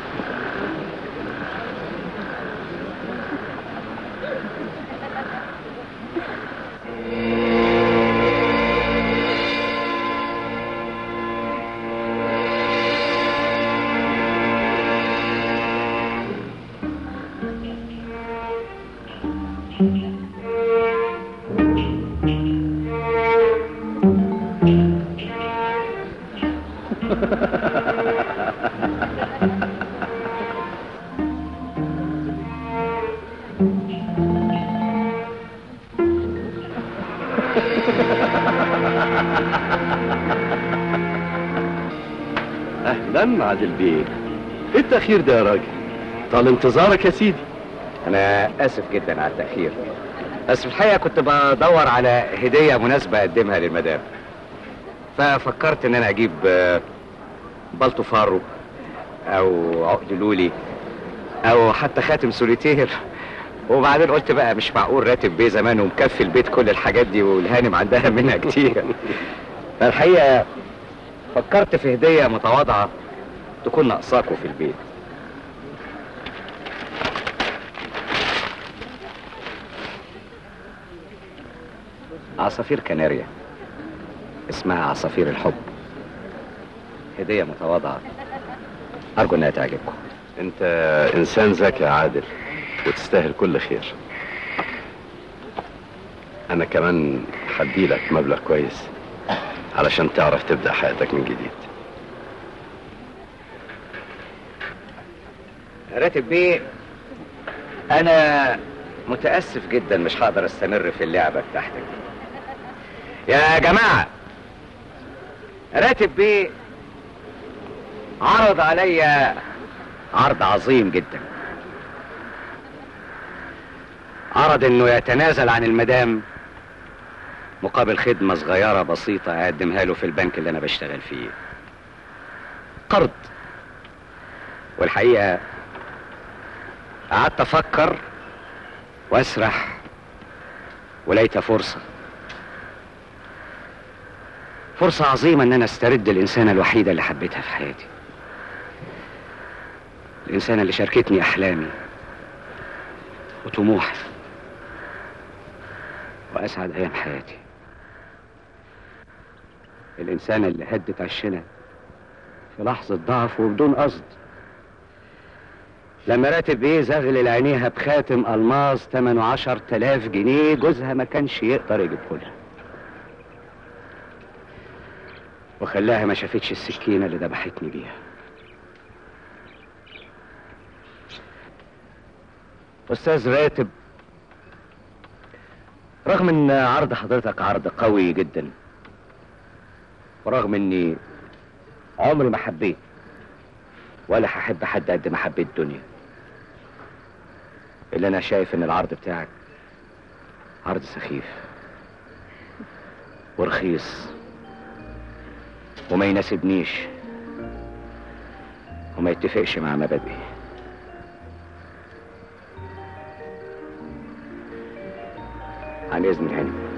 اهلا عادل بيه. ايه التأخير ده يا راجل؟ طال انتظارك يا سيدي. انا اسف جدا على التأخير، بس في الحقيقة كنت بدور على هدية مناسبة اقدمها للمدام، ففكرت ان انا اجيب بلطو فارو او عقد لولي او حتى خاتم سوليتير، وبعدين قلت بقى مش معقول راتب بيه زمان ومكفي البيت كل الحاجات دي والهانم عندها منها كتير. فالحقيقة فكرت في هدية متواضعة تكون ناقصاكوا في البيت. عصافير كناريا اسمها عصافير الحب، هدية متواضعة أرجو إنها تعجبكم. أنت إنسان ذكي يا عادل وتستاهل كل خير. أنا كمان هديلك مبلغ كويس علشان تعرف تبدأ حياتك من جديد. راتب بيه، أنا متأسف جدا مش هقدر استمر في اللعبة بتاعتك. يا جماعة، راتب بيه عرض عليا عرض عظيم جدا. عرض انه يتنازل عن المدام مقابل خدمة صغيرة بسيطة اقدمها له في البنك اللي انا بشتغل فيه، قرض. والحقيقة قعدت افكر واسرح ولقيت فرصة عظيمة ان انا استرد الانسانة الوحيدة اللي حبيتها في حياتي، الانسانة اللي شاركتني احلامي وطموحي واسعد ايام حياتي، الانسانة اللي هدت عشنا في لحظة ضعف وبدون قصد، لما راتب بيه زغلل عينيها بخاتم الماس ثمنه 10,000 جنيه جوزها ما كانش يقدر يجيبهولها، وخلاها ما شافتش السكينة اللي ذبحتني بيها. أستاذ راتب، رغم ان عرض حضرتك عرض قوي جدا، ورغم اني عمري ما حبيت ولا هحب حد قد ما حبيت الدنيا، الا انا شايف ان العرض بتاعك عرض سخيف ورخيص وما يناسبنيش وما يتفقش مع مبادئي. عن اذن الهانم.